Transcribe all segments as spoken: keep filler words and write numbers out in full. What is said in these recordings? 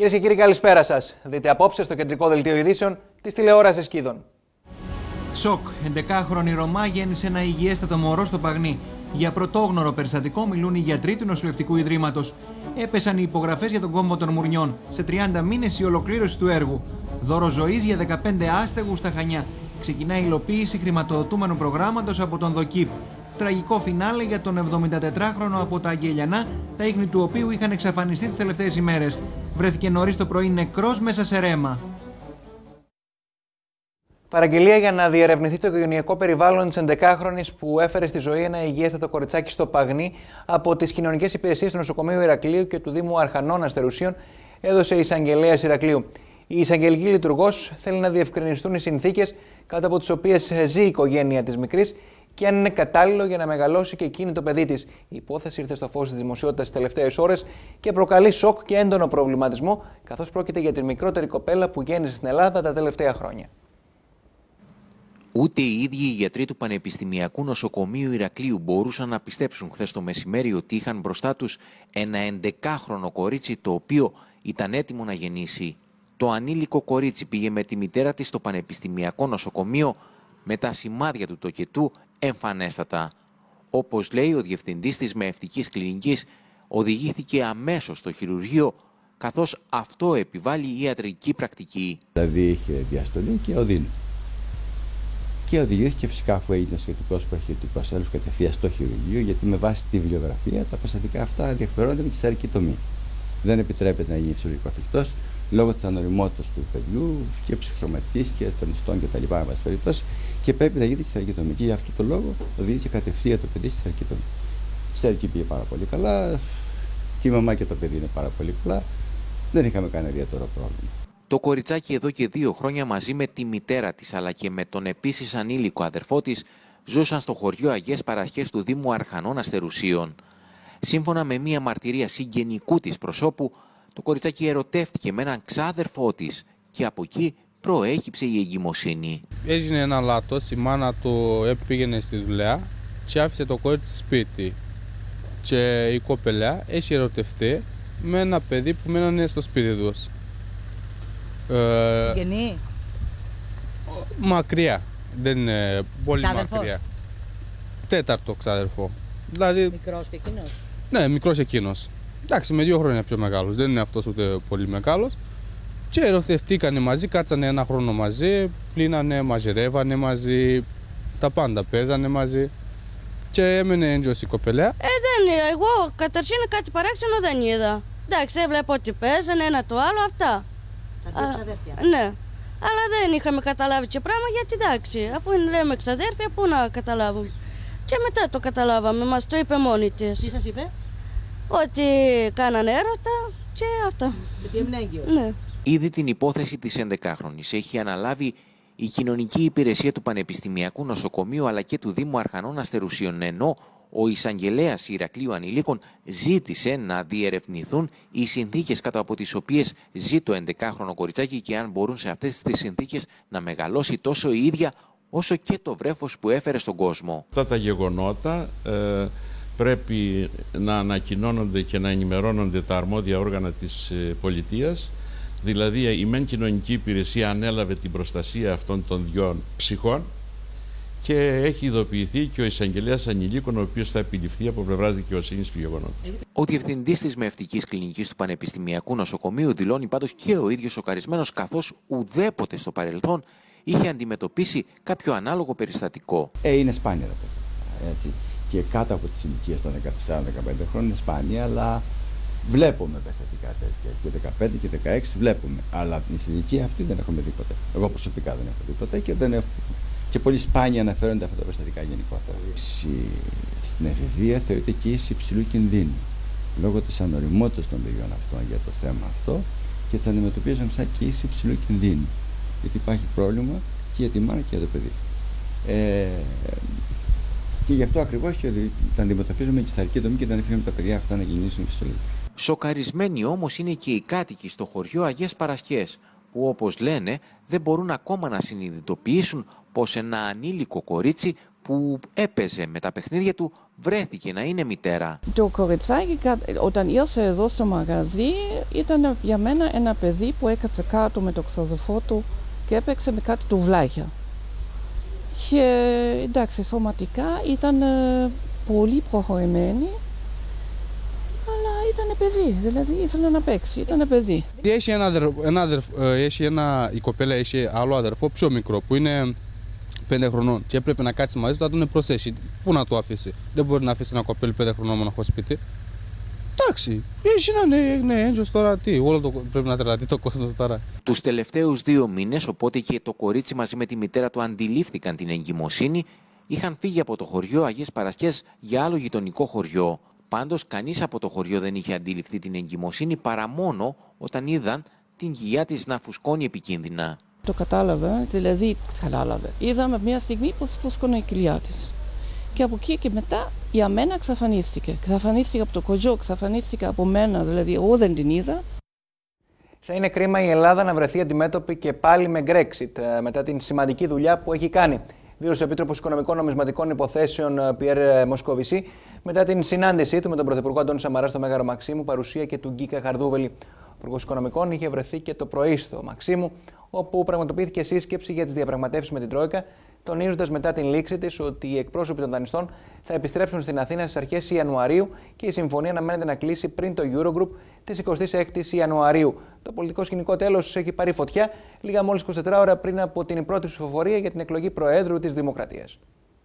Κυρίες και κύριοι, καλησπέρα σας. Δείτε απόψε στο κεντρικό δελτίο ειδήσεων της τηλεόρασης Κίδων. Σοκ. ενδεκάχρονη Ρωμά γέννησε ένα υγιέστατο μωρό στο Παγνί. Για πρωτόγνωρο περιστατικό μιλούν οι γιατροί του νοσηλευτικού ιδρύματος. Έπεσαν οι υπογραφές για τον κόμβο των Μουρνιών. Σε τριάντα μήνες η ολοκλήρωση του έργου. Δώρο ζωής για δεκαπέντε άστεγους στα Χανιά. Ξεκινά η υλοποίηση χρηματοδοτούμενου προγράμματος από τον ΔΟΚΙΠ. Τραγικό φινάλε για τον εβδομηντατετράχρονο από τα Αγγελιανά, τα ίχνη του οποίου είχαν εξαφανιστεί τις τελευταίες ημέρες. Βρέθηκε νωρίς το πρωί νεκρός μέσα σε ρέμα. Παραγγελία για να διερευνηθεί το οικογενειακό περιβάλλον της ενδεκάχρονης που έφερε στη ζωή ένα υγιέστατο κοριτσάκι στο Παγνί από τις κοινωνικές υπηρεσίες του νοσοκομείου Ηρακλείου και του Δήμου Αρχανών Αστερουσίων, έδωσε η εισαγγελέας Ηρακλείου. Η εισαγγελική λειτουργός θέλει να διευκρινιστούν οι συνθήκες κάτω από τις οποίες ζει η οικογένεια της μικρής και αν είναι κατάλληλο για να μεγαλώσει και εκείνη το παιδί της. Η υπόθεση ήρθε στο φως της δημοσιότητας τις τελευταίες ώρες και προκαλεί σοκ και έντονο προβληματισμό, καθώς πρόκειται για τη μικρότερη κοπέλα που γέννησε στην Ελλάδα τα τελευταία χρόνια. Ούτε οι ίδιοι οι γιατροί του Πανεπιστημιακού Νοσοκομείου Ηρακλείου μπορούσαν να πιστέψουν χθες το μεσημέρι ότι είχαν μπροστά τους ένα ενδεκάχρονο κορίτσι το οποίο ήταν έτοιμο να γεννήσει. Το ανήλικο κορίτσι πήγε με τη μητέρα της στο Πανεπιστημιακό Νοσοκομείο με τα σημάδια του τοκετού εμφανέστατα. Όπως λέει ο διευθυντής της Μεευτικής Κλινικής, οδηγήθηκε αμέσως στο χειρουργείο, καθώς αυτό επιβάλλει η ιατρική πρακτική. Δηλαδή είχε διαστολή και οδύνη. Και οδηγήθηκε φυσικά, αφού έγινε σχετικός προχειρητικός έλεγχος, κατευθείαν στο χειρουργείο, γιατί με βάση τη βιβλιογραφία τα περιστατικά αυτά διεκπαιρώνονται με τη στερική τομή. Δεν επιτρέπεται να γίνει χειρουργικό αφικτός λόγω της ανοριμότητας του παιδιού και ψυχοσωματικής και των ιστών κτλ. Με βάση περιπτώσει, και πρέπει να γίνει τη στερική τομή. Και για αυτό το λόγο οδηγήθηκε κατευθείαν το παιδί στη στερική τομή. Η στερική πήγε πάρα πολύ καλά. Και η μαμά και το παιδί είναι πάρα πολύ καλά. Δεν είχαμε κανένα ιδιαίτερο πρόβλημα. Το κοριτσάκι εδώ και δύο χρόνια μαζί με τη μητέρα της αλλά και με τον επίσης ανήλικο αδερφό της ζούσαν στο χωριό Αγίες Παρασχές του Δήμου Αρχανών Αστερουσίων. Σύμφωνα με μία μαρτυρία συγγενικού της προσώπου, το κοριτσάκι ερωτεύτηκε με έναν ξάδερφό της και από εκεί προέκυψε η εγκυμοσύνη. Έγινε ένα λάθος, η μάνα του πήγαινε στη δουλειά και άφησε το κορίτσι σπίτι. Και η κοπελιά έχει ερωτευτεί με ένα παιδί που μένανε στο σπίτι τους. Συγγενή. Μακριά, δεν είναι πολύ Ξάδερφος. μακριά. Τέταρτο ξάδερφο. Δηλαδή, Μικρός και εκείνος. Ναι, μικρός εκείνος. Εντάξει, με δύο χρόνια πιο μεγάλος, δεν είναι αυτός ούτε πολύ μεγάλος. Και ερωτευτήκανε μαζί, κάτσανε ένα χρόνο μαζί, πλύνανε, μαζερεύανε μαζί, τα πάντα παίζανε μαζί. Και έμενε έντιος η κοπελιά. Ε, δεν, εγώ καταρχήν κάτι παράξενο δεν είδα. Εντάξει, έβλεπα ότι παίζανε ένα το άλλο, αυτά. Τα δύο ξαδέρφια. Ναι, αλλά δεν είχαμε καταλάβει και πράγμα γιατί εντάξει, αφού λέμε ξαδέρφια, πού να καταλάβουμε. Και μετά το καταλάβαμε, μας το είπε μόνη της. Τι σας είπε? Ότι κάνανε έρωτα και αυτά. Γιατί έμεινε έγκυος. Ναι. Ήδη την υπόθεση της ενδεκάχρονης έχει αναλάβει η κοινωνική υπηρεσία του Πανεπιστημιακού Νοσοκομείου αλλά και του Δήμου Αρχανών Αστερουσίων, ενώ ο εισαγγελέας Ηρακλείου Ανηλίκων ζήτησε να διερευνηθούν οι συνθήκες κάτω από τις οποίες ζει το ενδεκάχρονο κοριτσάκι και αν μπορούν σε αυτές τις συνθήκες να μεγαλώσει τόσο η ίδια όσο και το βρέφος που έφερε στον κόσμο. Αυτά τα γεγονότα ε, πρέπει να ανακοινώνονται και να ενημερώνονται τα αρμόδια όργανα της ε, πολιτείας. Δηλαδή η μεν κοινωνική υπηρεσία ανέλαβε την προστασία αυτών των δυο ψυχών και έχει ειδοποιηθεί και ο εισαγγελέας Ανηλίκων, ο οποίος θα επιληφθεί από πλευράς δικαιοσύνης του γεγονότου. Ο διευθυντής της Μεευτικής Κλινικής του Πανεπιστημιακού Νοσοκομείου δηλώνει πάντως και ο ίδιος σοκαρισμένος, καθώς ουδέποτε στο παρελθόν είχε αντιμετωπίσει κάποιο ανάλογο περιστατικό. Ε, είναι σπάνια τα περιστατικά, έτσι. Και κάτω από τις ηλικίες των δεκατέσσερα δεκαπέντε χρόνων είναι σπάνια, αλλά βλέπουμε περιστατικά τέτοια. Και δεκαπέντε και δεκαέξι βλέπουμε. Αλλά την ηλικία αυτή δεν έχουμε δει ποτέ. Εγώ προσωπικά δεν έχω δει ποτέ και δεν έχω. Και πολύ σπάνια αναφέρονται αυτά τα περιστατικά γενικότερα. Στην εφηβεία θεωρείται και ίση υψηλού κινδύνου λόγω της ανοριμότητας των παιδιών αυτών για το θέμα αυτό και τις αντιμετωπίζουμε σαν και ίση υψηλού κινδύνου. Γιατί υπάρχει πρόβλημα και για τη μάνα και για το παιδί. Ε, και γι' αυτό ακριβώς και τα αντιμετωπίζουμε και στη στερική τομή και δεν αφήνουμε τα παιδιά αυτά να γεννήσουν φυσιολογικά. Σοκαρισμένοι όμως είναι και οι κάτοικοι στο χωριό Αγίες Παρασχές, που όπως λένε δεν μπορούν ακόμα να συνειδητοποιήσουν πως ένα ανήλικο κορίτσι που έπαιζε με τα παιχνίδια του βρέθηκε να είναι μητέρα. Το κοριτσάκι, όταν ήρθε εδώ στο μαγαζί, ήταν για μένα ένα παιδί που έκατσε κάτω με το ξαδερφό του και έπαιξε με κάτι τουβλάκια. Και εντάξει, σωματικά ήταν ε, πολύ προχωρημένη, αλλά ήταν παιδί, δηλαδή ήθελε να παίξει, ήταν παιδί. Έχει ένα αδερφό, ένα αδερφό, έχει ένα, η κοπέλα έχει άλλο αδερφό πιο μικρό που είναι πέντε χρονών και έπρεπε να κάτσει μαζί του, θα τον προσθέσει. Πού να το αφήσει? Δεν μπορεί να αφήσει ένα κοπέλι πέντε χρονών μοναχό σπίτι. Εντάξει, έχει να είναι ναι, έντζος τώρα, τι, όλο το, πρέπει να τρελαθεί το κόσμο τώρα. Τους τελευταίους δύο μήνες, οπότε και το κορίτσι μαζί με τη μητέρα του αντιλήφθηκαν την εγκυμοσύνη, είχαν φύγει από το χωριό Αγίες Παρασκές για άλλο γειτονικό χωριό. Πάντως, κανείς από το χωριό δεν είχε αντιληφθεί την εγκυμοσύνη παρά μόνο όταν είδαν την κοιλιά της να φουσκώνει επικίνδυνα. Το κατάλαβε, δηλαδή κατάλαβε. Είδαμε μια στιγμή πως φούσκωνε η κοιλιά της. Και από εκεί και μετά για μένα εξαφανίστηκε. Εξαφανίστηκε από το χωριό, εξαφανίστηκε από μένα, δηλαδή εγώ δεν την είδα. Θα είναι κρίμα η Ελλάδα να βρεθεί αντιμέτωπη και πάλι με Brexit μετά την σημαντική δουλειά που έχει κάνει, δήλωσε ο Επίτροπος Οικονομικών Νομισματικών Υποθέσεων Πιέρ Μοσκοβισή μετά την συνάντησή του με τον Πρωθυπουργό Αντώνη Σαμαρά στο Μέγαρο Μαξίμου, παρουσία και του Γκίκα Χαρδούβελη. Ο Υπουργός Οικονομικών είχε βρεθεί και το πρωί στο Μαξίμου, όπου πραγματοποιήθηκε σύσκεψη για τις διαπραγματεύσεις με την Τρόικα, τονίζοντας μετά την λήξη της ότι οι εκπρόσωποι των δανειστών θα επιστρέψουν στην Αθήνα στις αρχές Ιανουαρίου και η συμφωνία αναμένεται να κλείσει πριν το Eurogroup της εικοστής έκτης Ιανουαρίου. Το πολιτικό σκηνικό τέλος έχει πάρει φωτιά λίγα μόλις είκοσι τέσσερις ώρα πριν από την πρώτη ψηφοφορία για την εκλογή Προέδρου της Δημοκρατίας.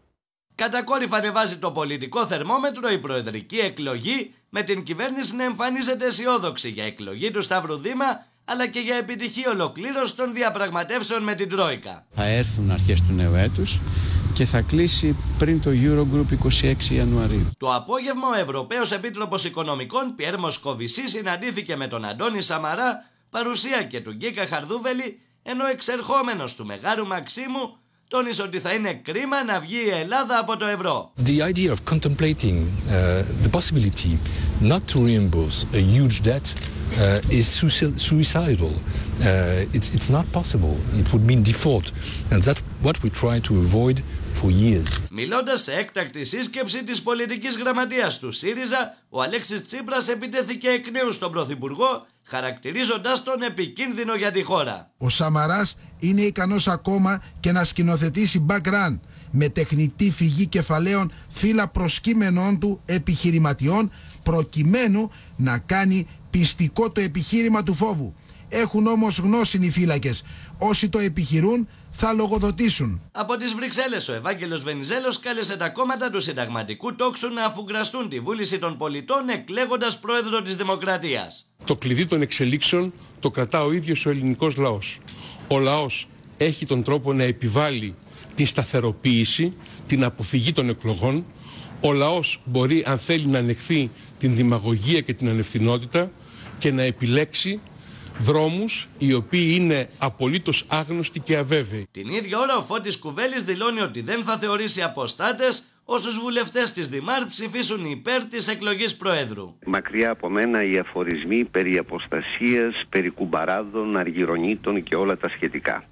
Κατακόρυφα ανεβάζει το πολιτικό θερμόμετρο η προεδρική εκλογή, με την κυβέρνηση να εμφανίζεται αισιόδοξη για εκλογή του Σταύρου Δήμα, αλλά και για επιτυχή ολοκλήρωση των διαπραγματεύσεων με την Τρόικα. Θα έρθουν αρχές του νέου έτους και θα κλείσει πριν το Eurogroup εικοστή έκτη Ιανουαρίου. Το απόγευμα ο Ευρωπαίος Επίτροπος Οικονομικών Πιέρ Μοσκοβισή συναντήθηκε με τον Αντώνη Σαμαρά, παρουσία και του Γκίκα Χαρδούβελη, ενώ εξερχόμενος του Μεγάρου Μαξίμου τόνισε ότι θα είναι κρίμα να βγει η Ελλάδα από το ευρώ. The idea of contemplating uh, the possibility not to reimburse a huge debt uh, is suicidal. Uh, it's, it's not possible. It would mean default. And that's what we try to avoid for years. Μιλώντας σε έκτακτη σύσκεψη της πολιτικής γραμματείας του ΣΥΡΙΖΑ, ο Αλέξης Τσίπρας επιτέθηκε εκ νέου στον Πρωθυπουργό, χαρακτηρίζοντας τον επικίνδυνο για τη χώρα. Ο Σαμαράς είναι ικανός ακόμα και να σκηνοθετήσει background με τεχνητή φυγή κεφαλαίων φύλλα προσκύμενών του επιχειρηματιών, προκειμένου να κάνει πιστικό το επιχείρημα του φόβου. Έχουν όμως γνώση οι φύλακες. Όσοι το επιχειρούν θα λογοδοτήσουν. Από τις Βρυξέλλες ο Ευάγγελος Βενιζέλος κάλεσε τα κόμματα του συνταγματικού τόξου να αφουγκραστούν τη βούληση των πολιτών εκλέγοντας πρόεδρο της Δημοκρατίας. Το κλειδί των εξελίξεων το κρατά ο ίδιος ο ελληνικός λαός. Ο λαός έχει τον τρόπο να επιβάλλει την σταθεροποίηση, την αποφυγή των εκλογών. Ο λαός μπορεί, αν θέλει, να ανεχθεί την δημαγωγία και την ανευθυνότητα και να επιλέξει δρόμους οι οποίοι είναι απολύτως άγνωστοι και αβέβαιοι. Την ίδια ώρα ο Φώτης Κουβέλης δηλώνει ότι δεν θα θεωρήσει αποστάτες όσους βουλευτές της Δημάρ ψηφίσουν υπέρ της εκλογής Προέδρου. Μακριά από μένα οι αφορισμοί περί αποστασίας, περί κουμπαράδων, αργυρονίτων και όλα τα σχετικά.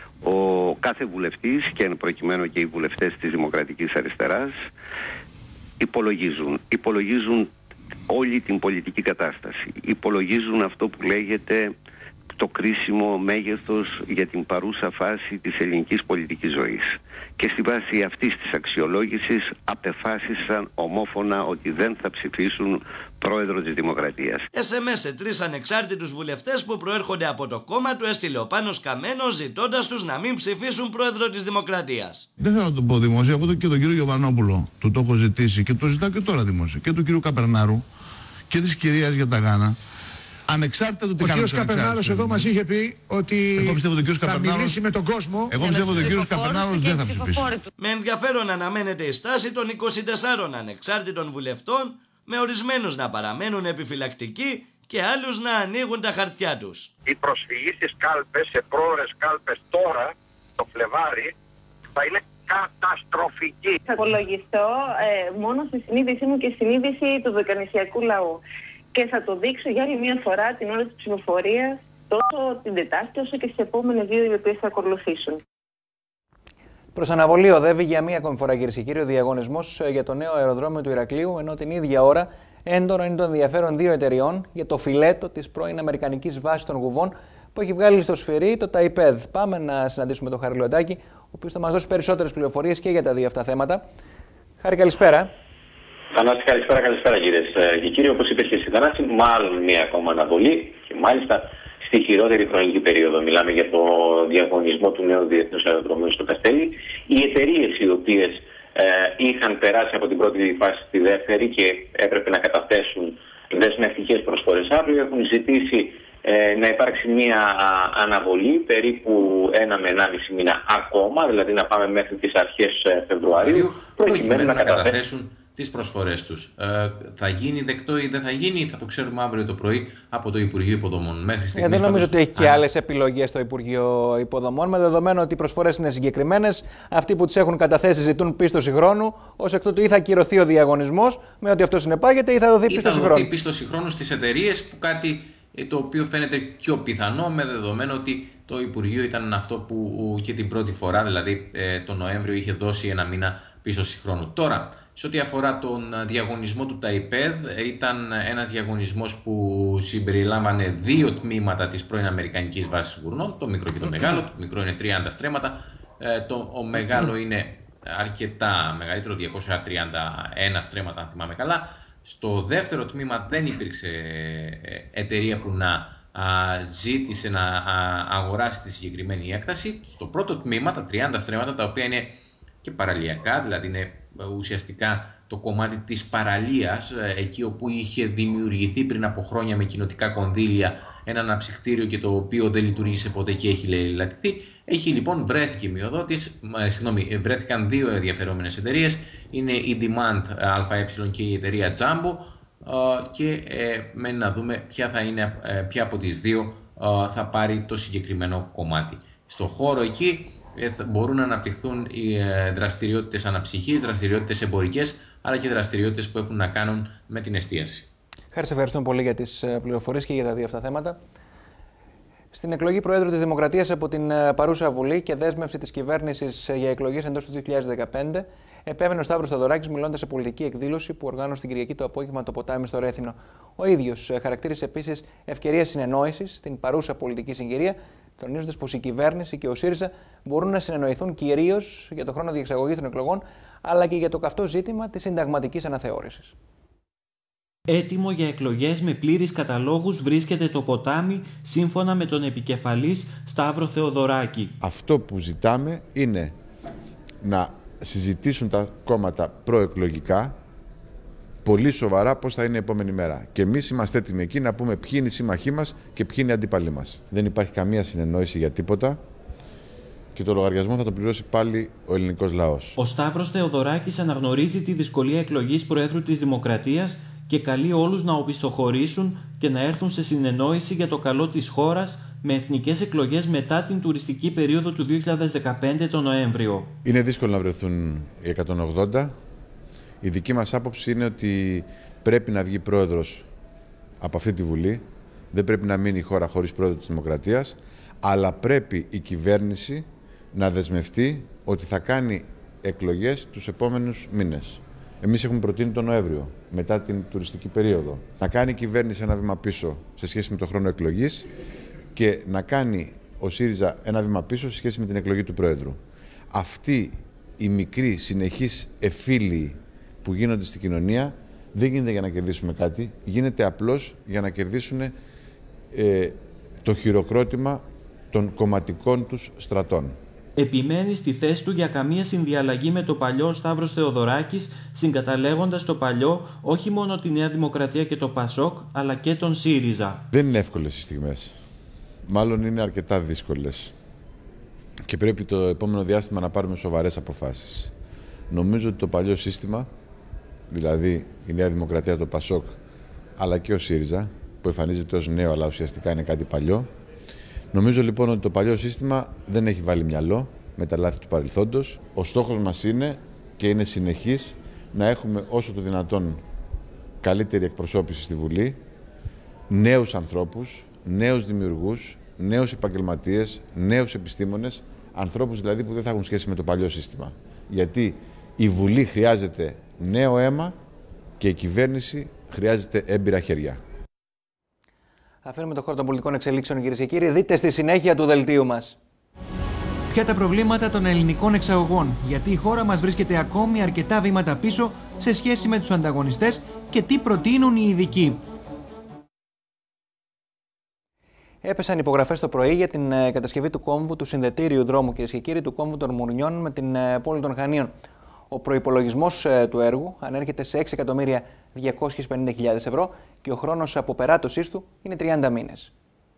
Ο κάθε βουλευτής, και εν προκειμένου και οι βουλευτές της Δημοκρατικής Αριστεράς, υπολογίζουν, υπολογίζουν όλη την πολιτική κατάσταση. Υπολογίζουν αυτό που λέγεται το κρίσιμο μέγεθος για την παρούσα φάση της ελληνικής πολιτικής ζωής. Και στη βάση αυτής της αξιολόγησης απεφάσισαν ομόφωνα ότι δεν θα ψηφίσουν πρόεδρο της Δημοκρατίας. ες εμ ες σε τρεις ανεξάρτητους βουλευτές που προέρχονται από το κόμμα του έστειλε ο Πάνος Καμένος ζητώντας τους να μην ψηφίσουν πρόεδρο της Δημοκρατίας. Δεν θέλω να το πω δημόσια, εγώ και τον κύριο Γιωβανόπουλο του το έχω ζητήσει και το ζητάω και τώρα δημόσια. Και του κύριου Καπερνάρου και της κυρίας Γιαταγάνα. Ανεξάρτητα του τι κάνουν. Ο κύριος Καπερνάρος εδώ μας είχε πει ότι θα μιλήσει με τον κόσμο. Εγώ πιστεύω ότι ο κύριος Καπερνάρος δεν θα ψηφίσει. Με ενδιαφέρον αναμένεται η στάση των είκοσι τεσσάρων ανεξάρτητων βουλευτών, με ορισμένους να παραμένουν επιφυλακτικοί και άλλους να ανοίγουν τα χαρτιά τους. Η προσφυγή στις κάλπες, σε πρόορες κάλπες τώρα, το Φλεβάρι, θα είναι καταστροφική. Θα απολογιστώ ε, μόνο στη συνείδησή μου και στη συνείδηση του δωκανησιακού λαού. Και θα το δείξω για άλλη μια φορά την ώρα της ψηφοφορίας, τόσο την Τετάρτη όσο και στις επόμενες δύο οι οποίες θα ακολουθήσουν. Προς αναβολή οδεύει για μία ακόμη φορά, κυρίες και κύριοι, ο διαγωνισμός για το νέο αεροδρόμιο του Ηρακλείου, ενώ την ίδια ώρα έντονο είναι το ενδιαφέρον δύο εταιριών για το φιλέτο της πρώην Αμερικανικής βάσης των Γουβών που έχει βγάλει στο σφυρί το ΤΑΙΠΕΔ. Πάμε να συναντήσουμε τον Χάρη Λεοντάκη, ο οποίος θα μας δώσει περισσότερες πληροφορίες και για τα δύο αυτά θέματα. Χάρη, καλησπέρα. Θανάση, καλησπέρα, καλησπέρα κυρίες και κύριοι. Όπως είπες και εσύ, Θανάση, μάλλον μία ακόμα αναβολή και μάλιστα στη χειρότερη χρονική περίοδο. Μιλάμε για το διαγωνισμό του νέου διεθνούς αεροδρομίου στο Καστέλι. Οι εταιρείες οι οποίες ε, είχαν περάσει από την πρώτη φάση στη δεύτερη και έπρεπε να καταθέσουν δεσμευτικές προσφορές αύριο έχουν ζητήσει ε, να υπάρξει μία αναβολή περίπου ένα με ενάμιση μήνα ακόμα, δηλαδή να πάμε μέχρι τις αρχές Φεβρουαρίου, προκειμένου να καταθέσουν τις προσφορές τους. Ε, θα γίνει δεκτό ή δεν θα γίνει, θα το ξέρουμε αύριο το πρωί από το Υπουργείο Υποδομών. Μέχρι στιγμής, δεν νομίζω πάντως, ότι έχει και άλλες επιλογές στο Υπουργείο Υποδομών, με δεδομένο ότι οι προσφορές είναι συγκεκριμένες. Αυτοί που τις έχουν καταθέσει ζητούν πίστοση χρόνου. Ως εκ τούτου, ή θα ακυρωθεί ο διαγωνισμός με ότι αυτό συνεπάγεται, ή θα δοθεί πίστοση χρόνου. Ή θα δοθεί πίστοση χρόνου στις εταιρείες, που κάτι το οποίο φαίνεται πιο πιθανό, με δεδομένο ότι το Υπουργείο ήταν αυτό που και την πρώτη φορά, δηλαδή τον Νοέμβριο, είχε δώσει ένα μήνα πίστοση χρόνου. Τώρα, σε ό,τι αφορά τον διαγωνισμό του ΤΑΙΠΕΔ, ήταν ένας διαγωνισμός που συμπεριλάμβανε δύο τμήματα της πρώην Αμερικανικής βάσης Γουρνών, το μικρό και το μεγάλο. Το μικρό είναι τριάντα στρέμματα, το ο μεγάλο είναι αρκετά μεγαλύτερο, διακόσια τριάντα ένα στρέμματα αν θυμάμαι καλά. Στο δεύτερο τμήμα δεν υπήρξε εταιρεία που να ζήτησε να αγοράσει τη συγκεκριμένη έκταση. Στο πρώτο τμήμα, τα τριάντα στρέμματα, τα οποία είναι και παραλιακά, δηλαδή είναι ουσιαστικά το κομμάτι της παραλίας, εκεί όπου είχε δημιουργηθεί πριν από χρόνια με κοινοτικά κονδύλια ένα αναψυκτήριο και το οποίο δεν λειτουργήσε ποτέ και έχει λατηθεί. Έχει λοιπόν βρέθηκε μειοδότης, συγγνώμη, βρέθηκαν δύο ενδιαφερόμενες εταιρείες, είναι η Demand ΑΕ και η εταιρεία Jumbo, και ε, μένει να δούμε ποια θα είναι, ποια από τις δύο θα πάρει το συγκεκριμένο κομμάτι. Στο χώρο εκεί μπορούν να αναπτυχθούν οι δραστηριότητες αναψυχής, δραστηριότητες εμπορικές, αλλά και δραστηριότητες που έχουν να κάνουν με την εστίαση. Χάρη, σε ευχαριστούμε πολύ για τις πληροφορίες και για τα δύο αυτά θέματα. Στην εκλογή Προέδρου της Δημοκρατίας από την παρούσα Βουλή και δέσμευση της κυβέρνησης για εκλογές εντός του δύο χιλιάδες δεκαπέντε, επέβαινε ο Σταύρος Θεοδωράκης μιλώντας σε πολιτική εκδήλωση που οργάνωσε την Κυριακή το απόγευμα το ποτάμι στο Ρέθινο. Ο ίδιος χαρακτήρισε επίσης ευκαιρία συνεννόησης στην παρούσα πολιτική συγκυρία, τονίζοντας πως η κυβέρνηση και ο ΣΥΡΙΖΑ μπορούν να συνεννοηθούν κυρίως για το χρόνο διεξαγωγής των εκλογών, αλλά και για το καυτό ζήτημα της συνταγματικής αναθεώρησης. Έτοιμο για εκλογές με πλήρεις καταλόγους βρίσκεται το ποτάμι, σύμφωνα με τον επικεφαλής Σταύρο Θεοδωράκη. Αυτό που ζητάμε είναι να συζητήσουν τα κόμματα προεκλογικά πολύ σοβαρά πώς θα είναι η επόμενη μέρα. Και εμείς είμαστε έτοιμοι εκεί να πούμε ποιοι είναι οι σύμμαχοί μας και ποιοι είναι οι αντίπαλοι μας. Δεν υπάρχει καμία συνεννόηση για τίποτα και το λογαριασμό θα το πληρώσει πάλι ο ελληνικός λαός. Ο Σταύρος Θεοδωράκης αναγνωρίζει τη δυσκολία εκλογής Προέδρου της Δημοκρατίας και καλεί όλους να οπισθοχωρήσουν και να έρθουν σε συνεννόηση για το καλό της χώρας με εθνικές εκλογές μετά την τουριστική περίοδο του δύο χιλιάδες δεκαπέντε τον Νοέμβριο. Είναι δύσκολο να βρεθούν οι εκατόν ογδόντα. Η δική μας άποψη είναι ότι πρέπει να βγει πρόεδρος από αυτή τη Βουλή. Δεν πρέπει να μείνει η χώρα χωρίς πρόεδρο της Δημοκρατίας. Αλλά πρέπει η κυβέρνηση να δεσμευτεί ότι θα κάνει εκλογές τους επόμενους μήνες. Εμείς έχουμε προτείνει τον Νοέμβριο, μετά την τουριστική περίοδο. Να κάνει η κυβέρνηση ένα βήμα πίσω σε σχέση με τον χρόνο εκλογής και να κάνει ο ΣΥΡΙΖΑ ένα βήμα πίσω σε σχέση με την εκλογή του Πρόεδρου. Αυτοί οι μικροί συνεχείς εφήλοι που γίνονται στην κοινωνία δεν γίνεται για να κερδίσουμε κάτι, γίνεται απλώς για να κερδίσουν ε, το χειροκρότημα των κομματικών τους στρατών. Επιμένει στη θέση του για καμία συνδιαλλαγή με το παλιό Σταύρος Θεοδωράκης, συγκαταλέγοντας το παλιό όχι μόνο τη Νέα Δημοκρατία και το ΠΑΣΟΚ, αλλά και τον ΣΥΡΙΖΑ. Δεν είναι εύκολες οι στιγμές. Μάλλον είναι αρκετά δύσκολες. Και πρέπει το επόμενο διάστημα να πάρουμε σοβαρές αποφάσεις. Νομίζω ότι το παλιό σύστημα, δηλαδή η Νέα Δημοκρατία, το ΠΑΣΟΚ, αλλά και ο ΣΥΡΙΖΑ, που εμφανίζεται ως νέο, αλλά ουσιαστικά είναι κάτι παλιό. Νομίζω λοιπόν ότι το παλιό σύστημα δεν έχει βάλει μυαλό με τα λάθη του παρελθόντος. Ο στόχος μας είναι και είναι συνεχής να έχουμε όσο το δυνατόν καλύτερη εκπροσώπηση στη Βουλή, νέους ανθρώπους, νέους δημιουργούς, νέους επαγγελματίες, νέους επιστήμονες, Ανθρώπους δηλαδή που δεν θα έχουν σχέση με το παλιό σύστημα. Γιατί η Βουλή χρειάζεται νέο αίμα και η κυβέρνηση χρειάζεται έμπειρα χέρια. Αφήνουμε το χώρο των πολιτικών εξελίξεων, κυρίες και κύριοι. Δείτε στη συνέχεια του δελτίου μας. Ποια τα προβλήματα των ελληνικών εξαγωγών, γιατί η χώρα μας βρίσκεται ακόμη αρκετά βήματα πίσω σε σχέση με τους ανταγωνιστές και τι προτείνουν οι ειδικοί. Έπεσαν υπογραφές το πρωί για την κατασκευή του κόμβου του συνδετήριου δρόμου, κυρίες και κύριοι, του κόμβου των Μουρνιών με την πόλη των Χανίων. Ο προϋπολογισμός του έργου ανέρχεται σε έξι εκατομμύρια διακόσιες πενήντα χιλιάδες ευρώ και ο χρόνος αποπεράτωσής του είναι τριάντα μήνες.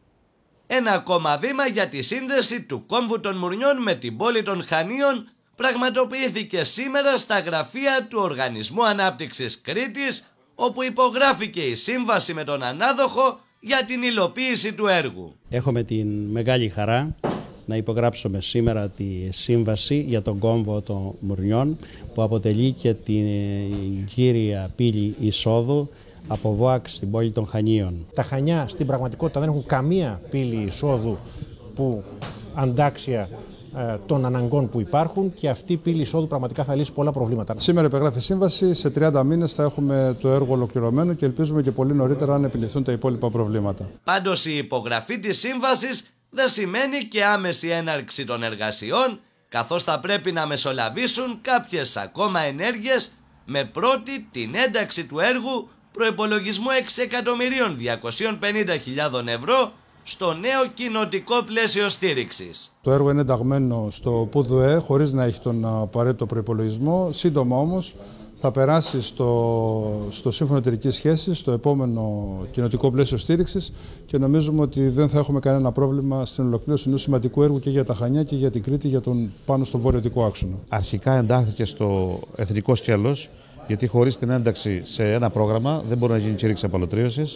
Ένα ακόμα βήμα για τη σύνδεση του κόμβου των Μουρνιών με την πόλη των Χανίων πραγματοποιήθηκε σήμερα στα γραφεία του Οργανισμού Ανάπτυξης Κρήτης, όπου υπογράφηκε η σύμβαση με τον ανάδοχο για την υλοποίηση του έργου. Έχουμε την μεγάλη χαρά να υπογράψουμε σήμερα τη σύμβαση για τον κόμβο των Μουρνιών, που αποτελεί και την κύρια πύλη εισόδου από ΒΟΑΚ στην πόλη των Χανίων. Τα Χανιά στην πραγματικότητα δεν έχουν καμία πύλη εισόδου που αντάξια ε, των αναγκών που υπάρχουν, και αυτή η πύλη εισόδου πραγματικά θα λύσει πολλά προβλήματα. Σήμερα υπεγράφει σύμβαση, σε τριάντα μήνες θα έχουμε το έργο ολοκληρωμένο και ελπίζουμε και πολύ νωρίτερα να επιληθούν τα υπόλοιπα προβλήματα. Πάντως η υπογραφή της σύμβασης δεν σημαίνει και άμεση έναρξη των εργασιών, καθώς θα πρέπει να μεσολαβήσουν κάποιες ακόμα ενέργειες, με πρώτη την ένταξη του έργου προϋπολογισμού έξι εκατομμυρίων διακόσιες πενήντα χιλιάδες ευρώ στο νέο κοινοτικό πλαίσιο στήριξης. Το έργο είναι ενταγμένο στο ΠΟΥΔΟΕ χωρίς να έχει τον απαραίτητο προϋπολογισμό. Σύντομα όμως θα περάσει στο, στο Σύμφωνο Εταιρικής Σχέσης, στο επόμενο κοινοτικό πλαίσιο στήριξης, και νομίζουμε ότι δεν θα έχουμε κανένα πρόβλημα στην ολοκλήρωση ενός σημαντικού έργου και για τα Χανιά και για την Κρήτη, για τον, πάνω στον βορειοδυτικό άξονα. Αρχικά εντάχθηκε στο εθνικό σκέλος, γιατί χωρίς την ένταξη σε ένα πρόγραμμα δεν μπορεί να γίνει κήρυξη απαλωτρίωσης,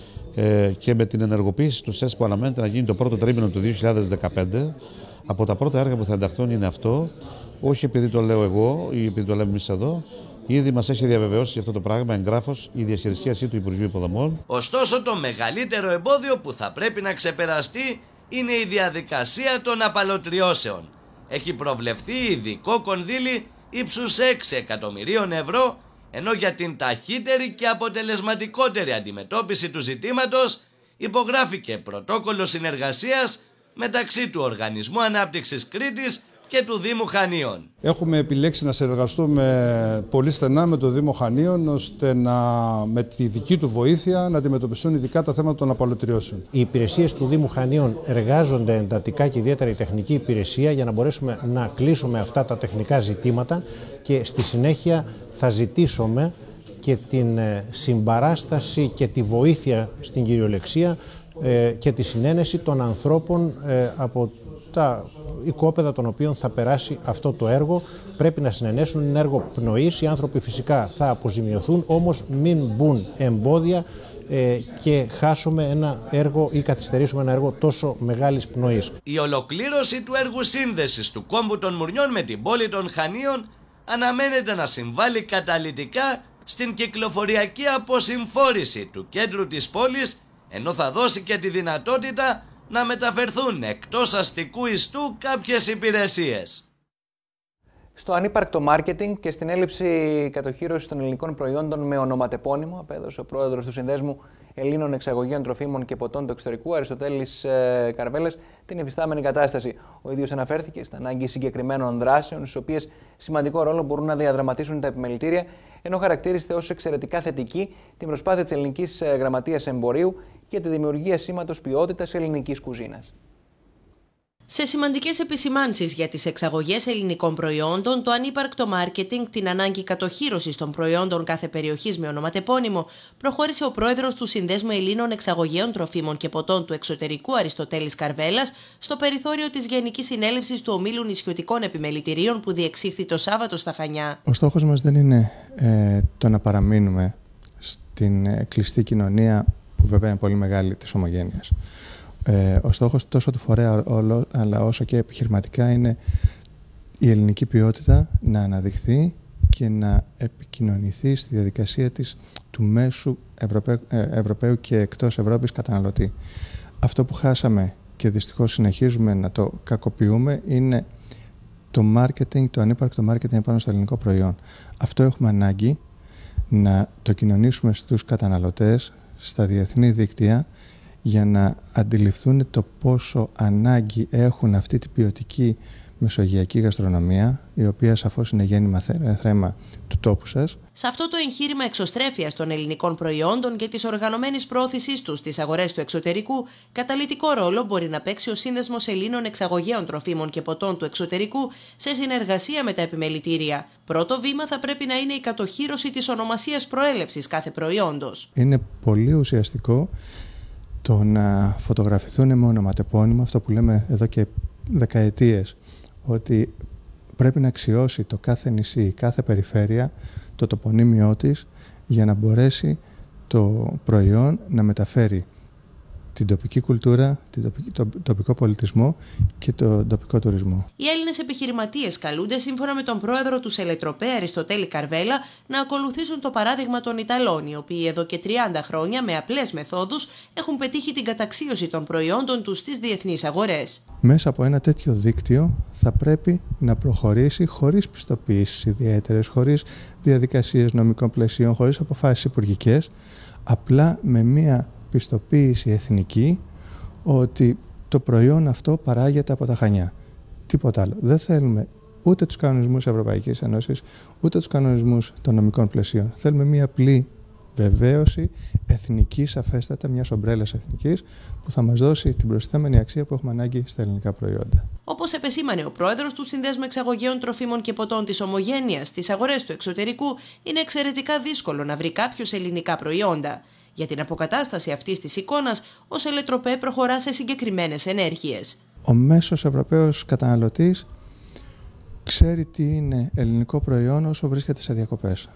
ε, και με την ενεργοποίηση του ΣΕΣ που αναμένεται να γίνει το πρώτο τρίμηνο του δύο χιλιάδες δεκαπέντε, από τα πρώτα έργα που θα ενταχθούν είναι αυτό, όχι επειδή το λέω εγώ ή επειδή το λέμε εμείς εδώ. Ήδη μας έχει διαβεβαιώσει για αυτό το πράγμα εγγράφος η διαχειριστική αρχή του Υπουργείου Υποδομών. Ωστόσο, το μεγαλύτερο εμπόδιο που θα πρέπει να ξεπεραστεί είναι η διαδικασία των απαλωτριώσεων. Έχει προβλεφθεί ειδικό κονδύλι ύψους έξι εκατομμυρίων ευρώ, ενώ για την ταχύτερη και αποτελεσματικότερη αντιμετώπιση του ζητήματος υπογράφηκε πρωτόκολλο συνεργασίας μεταξύ του Οργανισμού Ανάπτυξης Κρήτης και του Δήμου Χανίων. Έχουμε επιλέξει να συνεργαστούμε πολύ στενά με το Δήμο Χανίων, ώστε να, με τη δική του βοήθεια να αντιμετωπιστούν ειδικά τα θέματα των απαλωτριώσεων. Οι υπηρεσίες του Δήμου Χανίων εργάζονται εντατικά και ιδιαίτερα η τεχνική υπηρεσία για να μπορέσουμε να κλείσουμε αυτά τα τεχνικά ζητήματα, και στη συνέχεια θα ζητήσουμε και την συμπαράσταση και τη βοήθεια στην κυριολεξία και τη συνένεση των ανθρώπων από τα οικόπεδα των οποίων θα περάσει αυτό το έργο. Πρέπει να συνενέσουν, είναι έργο πνοής, οι άνθρωποι φυσικά θα αποζημιωθούν, όμως μην μπουν εμπόδια ε, και χάσουμε ένα έργο ή καθυστερήσουμε ένα έργο τόσο μεγάλης πνοής. Η ολοκλήρωση του έργου σύνδεσης του κόμβου των Μουρνιών με την πόλη των Χανίων αναμένεται να συμβάλλει καταλυτικά στην κυκλοφοριακή αποσυμφόρηση του κέντρου της πόλης, ενώ θα δώσει και τη δυνατότητα να μεταφερθούν εκτός αστικού ιστού κάποιες υπηρεσίες. Στο ανύπαρκτο μάρκετινγκ και στην έλλειψη κατοχύρωσης των ελληνικών προϊόντων με ονοματεπώνυμο, απέδωσε ο πρόεδρος του Συνδέσμου Ελλήνων Εξαγωγείων Τροφίμων και Ποτών του Εξωτερικού, Αριστοτέλης ε, Καρβέλας, την υφιστάμενη κατάσταση. Ο ίδιος αναφέρθηκε στην ανάγκη συγκεκριμένων δράσεων, στις οποίες σημαντικό ρόλο μπορούν να διαδραματίσουν τα επιμελητήρια, ενώ χαρακτήρισε ως εξαιρετικά θετική την προσπάθεια της Ελληνικής Γραμματείας Εμπορίου για τη δημιουργία σήματος ποιότητας ελληνικής κουζίνας. Σε σημαντικές επισημάνσεις για τις εξαγωγές ελληνικών προϊόντων, το ανύπαρκτο μάρκετινγκ, την ανάγκη κατοχύρωσης των προϊόντων κάθε περιοχής με ονοματεπώνυμο, προχώρησε ο πρόεδρος του Συνδέσμου Ελλήνων Εξαγωγέων Τροφίμων και Ποτών του Εξωτερικού, Αριστοτέλης Καρβέλας, στο περιθώριο της Γενικής Συνέλευσης του Ομίλου Νησιωτικών Επιμελητηρίων που διεξήχθη το Σάββατο στα Χανιά. Ο στόχος μας δεν είναι ε, το να παραμείνουμε στην ε, κλειστή κοινωνία, που βέβαια είναι πολύ μεγάλη, της ομογένειας. Ε, ο στόχος τόσο του φορέα όλο, αλλά όσο και επιχειρηματικά είναι η ελληνική ποιότητα να αναδειχθεί και να επικοινωνηθεί στη διαδικασία της του μέσου Ευρωπαίου, ε, Ευρωπαίου και εκτός Ευρώπης καταναλωτή. Αυτό που χάσαμε και δυστυχώς συνεχίζουμε να το κακοποιούμε είναι το marketing, το ανύπαρκτο marketing πάνω στο ελληνικό προϊόν. Αυτό έχουμε ανάγκη να το κοινωνήσουμε στους καταναλωτές, στα διεθνή δίκτυα, για να αντιληφθούν το πόσο ανάγκη έχουν αυτή την ποιοτική μεσογειακή γαστρονομία, η οποία σαφώς είναι γέννημα θέμα του τόπου σας. Σε αυτό το εγχείρημα εξωστρέφειας των ελληνικών προϊόντων και της οργανωμένης προώθησής τους στις αγορές του εξωτερικού, καταλυτικό ρόλο μπορεί να παίξει ο Σύνδεσμος Ελλήνων Εξαγωγέων Τροφίμων και Ποτών του Εξωτερικού σε συνεργασία με τα επιμελητήρια. Πρώτο βήμα θα πρέπει να είναι η κατοχύρωση της ονομασίας προέλευσης κάθε προϊόντος. Είναι πολύ ουσιαστικό το να φωτογραφηθούν με ονοματεπώνυμα, αυτό που λέμε εδώ και δεκαετίες, ότι πρέπει να αξιώσει το κάθε νησί, κάθε περιφέρεια, το τοπονύμιό της, για να μπορέσει το προϊόν να μεταφέρει την τοπική κουλτούρα, τον τοπικό πολιτισμό και τον τοπικό τουρισμό. Οι Έλληνες επιχειρηματίες καλούνται, σύμφωνα με τον πρόεδρο του Σελετροπέ Αριστοτέλη Καρβέλα, να ακολουθήσουν το παράδειγμα των Ιταλών, οι οποίοι εδώ και τριάντα χρόνια με απλές μεθόδους έχουν πετύχει την καταξίωση των προϊόντων τους στις διεθνείς αγορές. Μέσα από ένα τέτοιο δίκτυο θα πρέπει να προχωρήσει χωρίς πιστοποιήσεις ιδιαίτερες, χωρίς διαδικασίες νομικών πλαισίων, χωρίς αποφάσεις υπουργικές, απλά με μία πιστοποίηση εθνική ότι το προϊόν αυτό παράγεται από τα Χανιά. Τίποτα άλλο. Δεν θέλουμε ούτε τους κανονισμούς Ευρωπαϊκής Ένωσης, ούτε τους κανονισμούς των νομικών πλαισίων. Θέλουμε μία απλή βεβαίωση εθνική, σαφέστατα, μιας ομπρέλας εθνικής, που θα μας δώσει την προσθέμενη αξία που έχουμε ανάγκη στα ελληνικά προϊόντα. Όπως επεσήμανε ο πρόεδρος του Συνδέσμου Εξαγωγέων Τροφίμων και Ποτών της Ομογένειας, στις αγορές του εξωτερικού είναι εξαιρετικά δύσκολο να βρει κάποιος ελληνικά προϊόντα. Για την αποκατάσταση αυτής της εικόνας, ο Σελετροπέ προχωρά σε συγκεκριμένες ενέργειες. Ο μέσος Ευρωπαίος καταναλωτής ξέρει τι είναι ελληνικό προϊόν όσο βρίσκεται σε διακοπές.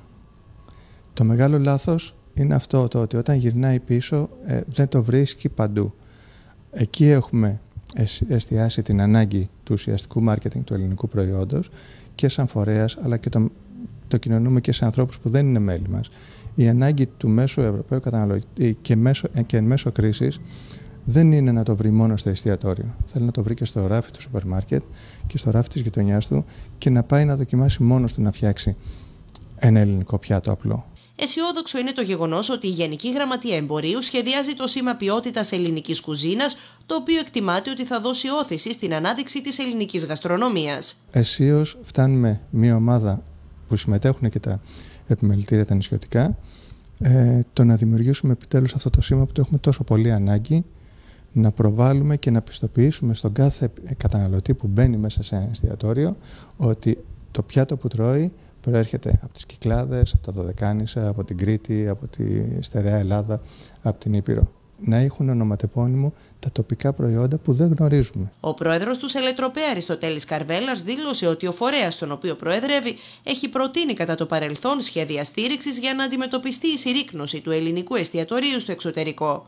Το μεγάλο λάθος είναι αυτό, το ότι όταν γυρνάει πίσω ε, δεν το βρίσκει παντού. Εκεί έχουμε εστιάσει την ανάγκη του ουσιαστικού μάρκετινγκ του ελληνικού προϊόντος και σαν φορέας, αλλά και το, το κοινωνούμε και σε ανθρώπους που δεν είναι μέλη μας. Η ανάγκη του μέσου Ευρωπαίου καταναλωτή και, μέσω, και εν μέσω κρίσης δεν είναι να το βρει μόνο στο εστιατόριο. Θέλει να το βρει και στο ράφι του σούπερ μάρκετ και στο ράφι της γειτονιάς του και να πάει να δοκιμάσει μόνος του να φτιάξει ένα ελληνικό πιάτο απλό. Αισιόδοξο είναι το γεγονός ότι η Γενική Γραμματεία Εμπορίου σχεδιάζει το σήμα ποιότητας ελληνικής κουζίνας, το οποίο εκτιμάται ότι θα δώσει όθηση στην ανάδειξη της ελληνικής γαστρονομίας. Αισίως φτάνουμε μια ομάδα που συμμετέχουν και τα επιμελητήρια τα νησιωτικά, ε, το να δημιουργήσουμε επιτέλους αυτό το σήμα που το έχουμε τόσο πολύ ανάγκη, να προβάλλουμε και να πιστοποιήσουμε στον κάθε καταναλωτή που μπαίνει μέσα σε ένα εστιατόριο ότι το πιάτο που τρώει προέρχεται από τις Κυκλάδες, από τα Δωδεκάνησα, από την Κρήτη, από τη στερεά Ελλάδα, από την Ήπειρο. Να έχουν ονοματεπώνυμο τα τοπικά προϊόντα που δεν γνωρίζουμε. Ο πρόεδρος του Σελετροπέ Αριστοτέλης Καρβέλας δήλωσε ότι ο φορέας τον οποίο προεδρεύει έχει προτείνει κατά το παρελθόν σχέδια στήριξης για να αντιμετωπιστεί η συρρίκνωση του ελληνικού εστιατορίου στο εξωτερικό.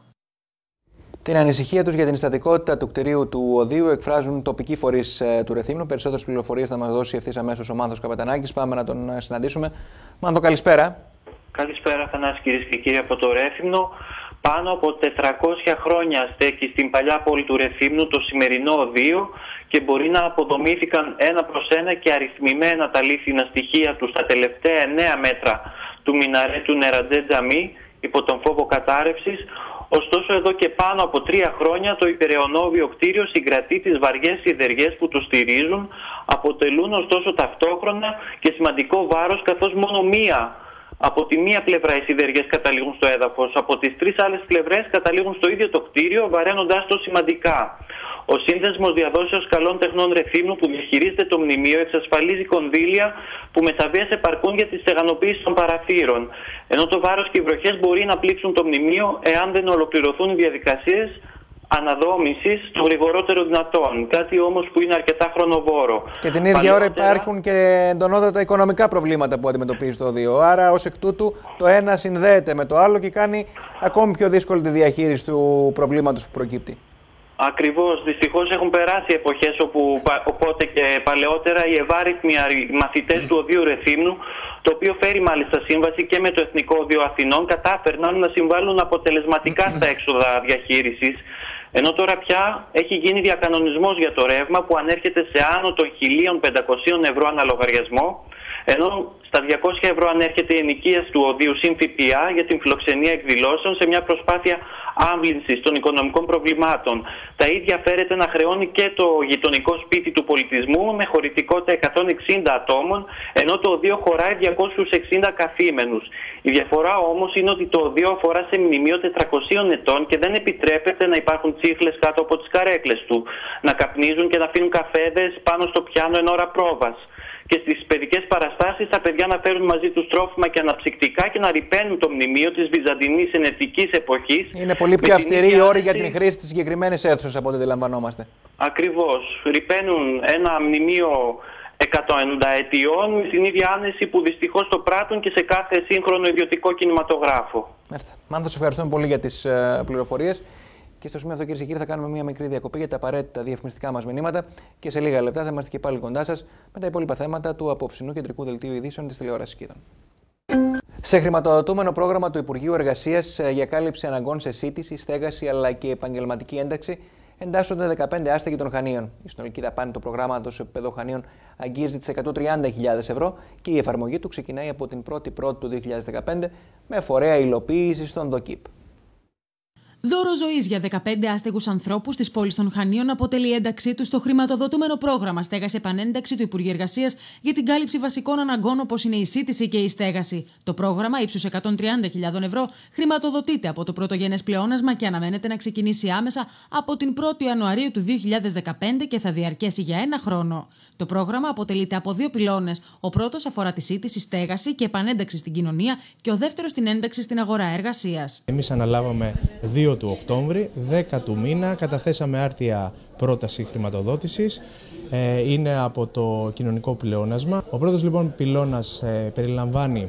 Την ανησυχία τους για την στατικότητα του κτηρίου του Οδείου εκφράζουν τοπικοί φορείς του Ρεθύμνου. Περισσότερες πληροφορίες θα μας δώσει ευθύς αμέσως ο Μάνθος Καπετανάκης. Πάμε να τον συναντήσουμε. Μάνθο, καλησπέρα. Καλησπέρα, Θανάση, κυρίες και κύριοι, από το Ρέθυμνο. Πάνω από τετρακόσια χρόνια στέκει στην παλιά πόλη του Ρεθύμνου το σημερινό Οδείο και μπορεί να αποδομήθηκαν ένα προς ένα και αριθμημένα τα λίθινα στοιχεία του στα τελευταία εννέα μέτρα του μιναρέτου Νεραντζέ Τζαμί υπό τον φόβο κατάρρευσης. Ωστόσο, εδώ και πάνω από τρία χρόνια το υπεραιωνόβιο κτίριο συγκρατεί τις βαριές σιδεριές που το στηρίζουν, αποτελούν ωστόσο ταυτόχρονα και σημαντικό βάρος, καθώς μόνο μία από τη μία πλευρά οι σιδεριές καταλήγουν στο έδαφος, από τις τρεις άλλες πλευρές καταλήγουν στο ίδιο το κτίριο, βαραίνοντάς το σημαντικά. Ο Σύνδεσμος Διαδόσεως Καλών Τεχνών Ρεθύμνου, που διαχειρίζεται το μνημείο, εξασφαλίζει κονδύλια που με τα βίας επαρκούν για τη στεγανοποίηση των παραθύρων. Ενώ το βάρος και οι βροχές μπορεί να πλήξουν το μνημείο εάν δεν ολοκληρωθούν οι διαδικασίες αναδόμησης το γρηγορότερο δυνατόν. Κάτι όμως που είναι αρκετά χρονοβόρο. Και την ίδια Παλαιότερα... ώρα υπάρχουν και εντονότατα οικονομικά προβλήματα που αντιμετωπίζει το Οδείο. Άρα, ως εκ τούτου, το ένα συνδέεται με το άλλο και κάνει ακόμη πιο δύσκολη τη διαχείριση του προβλήματος που προκύπτει. Ακριβώς. Δυστυχώς έχουν περάσει εποχές όπου οπότε και παλαιότερα οι ευάρυθμοι μαθητές του Οδείου Ρεθύμνου, το οποίο φέρει μάλιστα σύμβαση και με το Εθνικό Οδείο Αθηνών, κατάφερναν να συμβάλλουν αποτελεσματικά στα έξοδα διαχείρισης. Ενώ τώρα πια έχει γίνει διακανονισμός για το ρεύμα που ανέρχεται σε άνω των χίλια πεντακόσια ευρώ ανά λογαριασμό, ενώ στα διακόσια ευρώ ανέρχεται η ενοικίαση του οδείου συν ΦΠΑ για την φιλοξενία εκδηλώσεων σε μια προσπάθεια άμβλυνσης των οικονομικών προβλημάτων. Τα ίδια φέρεται να χρεώνει και το γειτονικό σπίτι του πολιτισμού με χωρητικότητα εκατόν εξήντα ατόμων, ενώ το οδείο χωράει διακόσιους εξήντα καθήμενους. Η διαφορά όμως είναι ότι το οδείο αφορά σε μνημείο τετρακοσίων ετών και δεν επιτρέπεται να υπάρχουν τσίχλες κάτω από τις καρέκλες του, να καπνίζουν και να αφήνουν καφέδες πάνω στο πιάνο εν ώρα πρόβας. Και στις παιδικές παραστάσεις τα παιδιά να φέρουν μαζί τους τρόφιμα και αναψυκτικά και να ρυπαίνουν το μνημείο της βυζαντινής ενετικής εποχής. Είναι πολύ πιο αυστηροί οι όροι για την χρήση της συγκεκριμένης αίθουσας από ό,τι αντιλαμβανόμαστε. Ακριβώς. Ρυπαίνουν ένα μνημείο εκατοενήντα ετιών με την ίδια άνεση που δυστυχώς το πράττουν και σε κάθε σύγχρονο ιδιωτικό κινηματογράφο. Μάνθα, σας ευχαριστούμε πολύ για τις uh, πληροφορίες. Και στο σημείο αυτό, κυρίες και κύριοι, θα κάνουμε μια μικρή διακοπή για τα απαραίτητα διαφημιστικά μας μηνύματα και σε λίγα λεπτά θα είμαστε και πάλι κοντά σας με τα υπόλοιπα θέματα του απόψινού κεντρικού δελτίου ειδήσεων της τηλεόρασης Κοίτων. Σε χρηματοδοτούμενο πρόγραμμα του Υπουργείου Εργασίας για κάλυψη αναγκών σε σύντηση, στέγαση αλλά και επαγγελματική ένταξη εντάσσονται δεκαπέντε άστεγοι των Χανίων. Η συνολική δαπάνη του προγράμματος επίπεδο Χανίων αγγίζει τις εκατόν τριάντα χιλιάδες ευρώ και η εφαρμογή του ξεκινάει από την πρώτη Πρώτου του δύο χιλιάδες δεκαπέντε με φορέα υλοποίηση στον ΔΟΚΙΠ. Δώρο ζωής για δεκαπέντε άστεγους ανθρώπους της πόλης των Χανίων αποτελεί η ένταξή τους στο χρηματοδοτούμενο πρόγραμμα στέγαση επανένταξη του Υπουργείου Εργασίας για την κάλυψη βασικών αναγκών όπως είναι η σύντηση και η στέγαση. Το πρόγραμμα ύψους εκατόν τριάντα χιλιάδες ευρώ χρηματοδοτείται από το πρωτογενές πλεόνασμα και αναμένεται να ξεκινήσει άμεσα από την πρώτη Ιανουαρίου του δύο χιλιάδες δεκαπέντε και θα διαρκέσει για ένα χρόνο. Το πρόγραμμα αποτελείται από δύο πυλώνες. Ο πρώτος αφορά τη σύντηση, στέγαση και επανένταξη στην κοινωνία και ο δεύτερος την ένταξη στην αγορά εργασίας. Εμείς αναλάβαμε δύο του Οκτώβρη, δέκα του μήνα, καταθέσαμε άρτια πρόταση χρηματοδότησης. Ε, είναι από το κοινωνικό πλεόνασμα. Ο πρώτος λοιπόν πυλώνας ε, περιλαμβάνει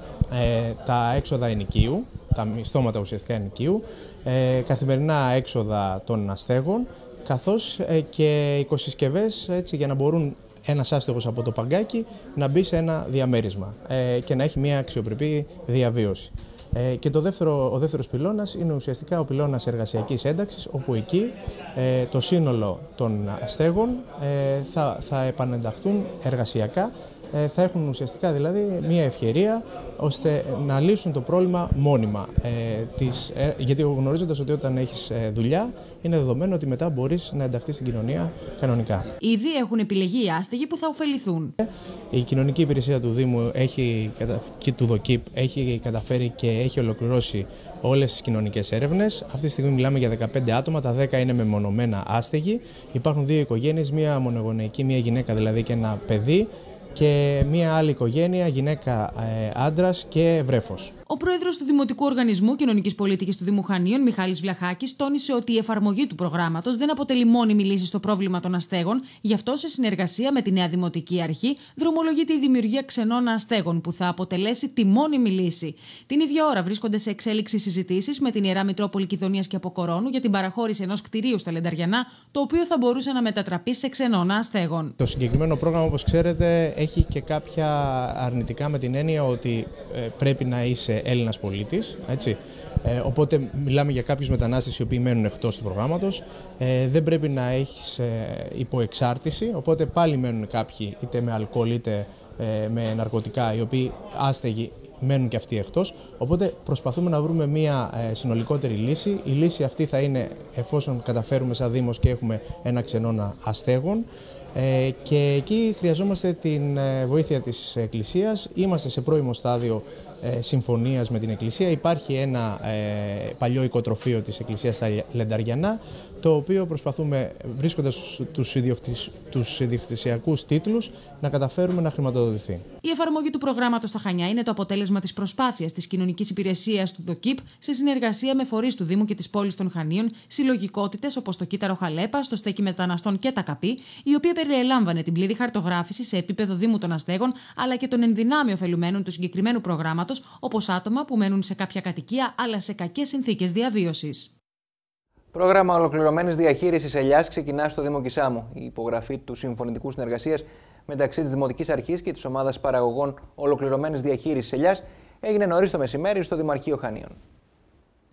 ε, τα έξοδα ενοικίου, τα μισθώματα ουσιαστικά ενοικίου, ε, καθημερινά έξοδα των αστέγων, καθώς ε, και οικοσυσκευές έτσι, για να μπορούν ένας άστεγος από το παγκάκι να μπει σε ένα διαμέρισμα ε, και να έχει μια αξιοπρεπή διαβίωση. Ε, και το δεύτερο, ο δεύτερος πυλώνας είναι ουσιαστικά ο πυλώνας εργασιακής ένταξης, όπου εκεί ε, το σύνολο των αστέγων ε, θα, θα επανενταχθούν εργασιακά, ε, θα έχουν ουσιαστικά δηλαδή μια ευκαιρία ώστε να λύσουν το πρόβλημα μόνιμα. Ε, της, ε, γιατί γνωρίζοντας ότι όταν έχεις ε, δουλειά, είναι δεδομένο ότι μετά μπορείς να ενταχθείς στην κοινωνία κανονικά. Ήδη έχουν επιλεγεί οι άστεγοι που θα ωφεληθούν. Η κοινωνική υπηρεσία του Δήμου έχει, και του ΔΟΚΙΠ έχει καταφέρει και έχει ολοκληρώσει όλες τις κοινωνικές έρευνες. Αυτή τη στιγμή μιλάμε για δεκαπέντε άτομα, τα δέκα είναι μεμονωμένα άστεγοι. Υπάρχουν δύο οικογένειες, μία μονογονεϊκή, μία γυναίκα δηλαδή και ένα παιδί, και μία άλλη οικογένεια, γυναίκα, ε, άντρας και βρέφος. Ο πρόεδρος του Δημοτικού Οργανισμού Κοινωνικής Πολίτικης του Δήμου Χανίων, Μιχάλης Βλαχάκης, τόνισε ότι η εφαρμογή του προγράμματος δεν αποτελεί μόνιμη λύση στο πρόβλημα των αστέγων, γι' αυτό σε συνεργασία με τη νέα Δημοτική Αρχή δρομολογείται η δημιουργία ξενών αστέγων που θα αποτελέσει τη μόνιμη λύση. Την ίδια ώρα βρίσκονται σε εξέλιξη συζητήσεις με την Ιερά Μητρόπολη Κιδωνίας και Αποκορώνου για την παραχώρηση ενός κτηρίου στα Λενταριανά, το οποίο θα μπορούσε να μετατραπεί σε ξενώνα αστέγων. Το συγκεκριμένο πρόγραμμα, όπως ξέρετε, έχει και κάποια αρνητικά με την έννοια ότι ε, πρέπει να είσαι Έλληνας πολίτης, έτσι. Ε, οπότε μιλάμε για κάποιους μετανάστες οι οποίοι μένουν εκτός του προγράμματος. Ε, δεν πρέπει να έχεις ε, υποεξάρτηση, οπότε πάλι μένουν κάποιοι είτε με αλκοόλ είτε ε, με ναρκωτικά, οι οποίοι άστεγοι μένουν και αυτοί εκτός. Οπότε προσπαθούμε να βρούμε μια ε, συνολικότερη λύση. Η λύση αυτή θα είναι εφόσον καταφέρουμε σαν Δήμος και έχουμε ένα ξενώνα αστέγων. Ε, και εκεί χρειαζόμαστε την ε, βοήθεια της Εκκλησίας. Είμαστε σε πρώιμο στάδιο ε, συμφωνίας με την Εκκλησία. Υπάρχει ένα ε, παλιό οικοτροφείο της Εκκλησίας στα Λενταριανά, το οποίο προσπαθούμε, βρίσκοντας τους, ιδιοκτησ... τους ιδιοκτησιακούς τίτλους, να καταφέρουμε να χρηματοδοτηθεί. Η εφαρμογή του προγράμματος στα Χανιά είναι το αποτέλεσμα της προσπάθειας της κοινωνικής υπηρεσίας του ΔΟΚΙΠ σε συνεργασία με φορείς του Δήμου και της πόλης των Χανίων, συλλογικότητες όπως το Κύτταρο Χαλέπα, το Στέκι Μεταναστών και τα ΚΑΠΗ, η οποία περιέλαμβανε την πλήρη χαρτογράφηση σε επίπεδο Δήμου των Αστέγων, αλλά και των ενδυνάμει ωφελουμένων του συγκεκριμένου προγράμματος, όπως άτομα που μένουν σε κάποια κατοικία αλλά σε κακές συνθήκες διαβίωσης. Πρόγραμμα ολοκληρωμένης διαχείρισης ελιάς ξεκινά στο Δήμο Κισάμου. Η υπογραφή του συμφωνητικού συνεργασίας μεταξύ της Δημοτικής Αρχής και της Ομάδας Παραγωγών Ολοκληρωμένης Διαχείρισης Ελιάς έγινε νωρίς το μεσημέρι στο Δημαρχείο Χανίων.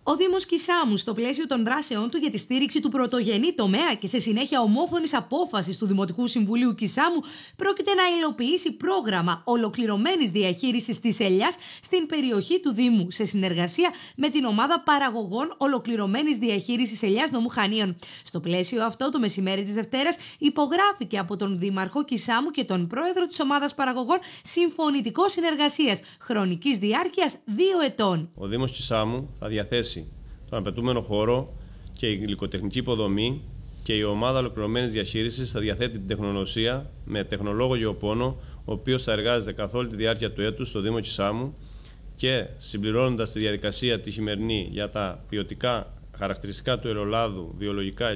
Ο Δήμος Κισάμου, στο πλαίσιο των δράσεών του για τη στήριξη του πρωτογενή τομέα και σε συνέχεια ομόφωνης απόφασης του Δημοτικού Συμβουλίου Κισάμου, πρόκειται να υλοποιήσει πρόγραμμα ολοκληρωμένης διαχείρισης της ελιάς στην περιοχή του Δήμου, σε συνεργασία με την ομάδα παραγωγών ολοκληρωμένης διαχείρισης ελιάς νομού Χανίων. Στο πλαίσιο αυτό, το μεσημέρι της Δευτέρας, υπογράφηκε από τον Δήμαρχο Κισάμου και τον πρόεδρο της ομάδας παραγωγών συμφωνητικό συνεργασίας χρονικής διάρκειας δύο ετών. Ο Δήμος Κισάμου θα διαθέσει τον απαιτούμενο χώρο και η υλικοτεχνική υποδομή και η ομάδα ολοκληρωμένης διαχείρισης θα διαθέτει την τεχνογνωσία με τεχνολόγο γεωπόνο, ο οποίος θα εργάζεται καθ' όλη τη διάρκεια του έτους στο Δήμο Κισάμου και συμπληρώνοντας τη διαδικασία τη χειμερινή για τα ποιοτικά χαρακτηριστικά του ελαιολάδου, βιολογικά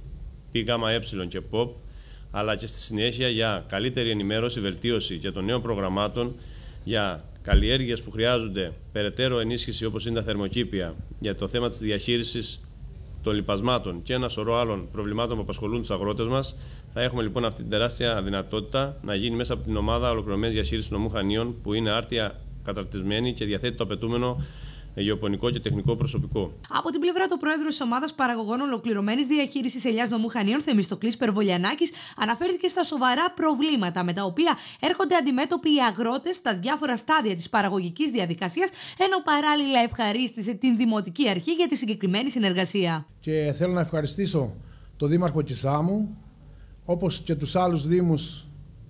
πι γάμα ε και ποπ, αλλά και στη συνέχεια για καλύτερη ενημέρωση, βελτίωση και των νέων προγραμμάτων για καλλιέργειες που χρειάζονται περαιτέρω ενίσχυση, όπως είναι τα θερμοκήπια, για το θέμα της διαχείρισης των λιπασμάτων και ένα σωρό άλλων προβλημάτων που απασχολούν τους αγρότες μας. Θα έχουμε λοιπόν αυτή την τεράστια δυνατότητα να γίνει μέσα από την ομάδα ολοκληρωμένης διαχείρισης νομού Χανίων, που είναι άρτια καταρτισμένη και διαθέτει το απαιτούμενο γεωπονικό και τεχνικό προσωπικό. Από την πλευρά του Πρόεδρου της Ομάδας Παραγωγών Ολοκληρωμένης Διαχείρισης Ελιάς νομού Χανίων, Θεμιστοκλής Περβολιανάκης, αναφέρθηκε στα σοβαρά προβλήματα με τα οποία έρχονται αντιμέτωποι οι αγρότες στα διάφορα στάδια της παραγωγικής διαδικασίας, ενώ παράλληλα ευχαρίστησε την Δημοτική Αρχή για τη συγκεκριμένη συνεργασία. Και θέλω να ευχαριστήσω τον Δήμαρχο Κισάμου, όπως και τους άλλους Δήμους,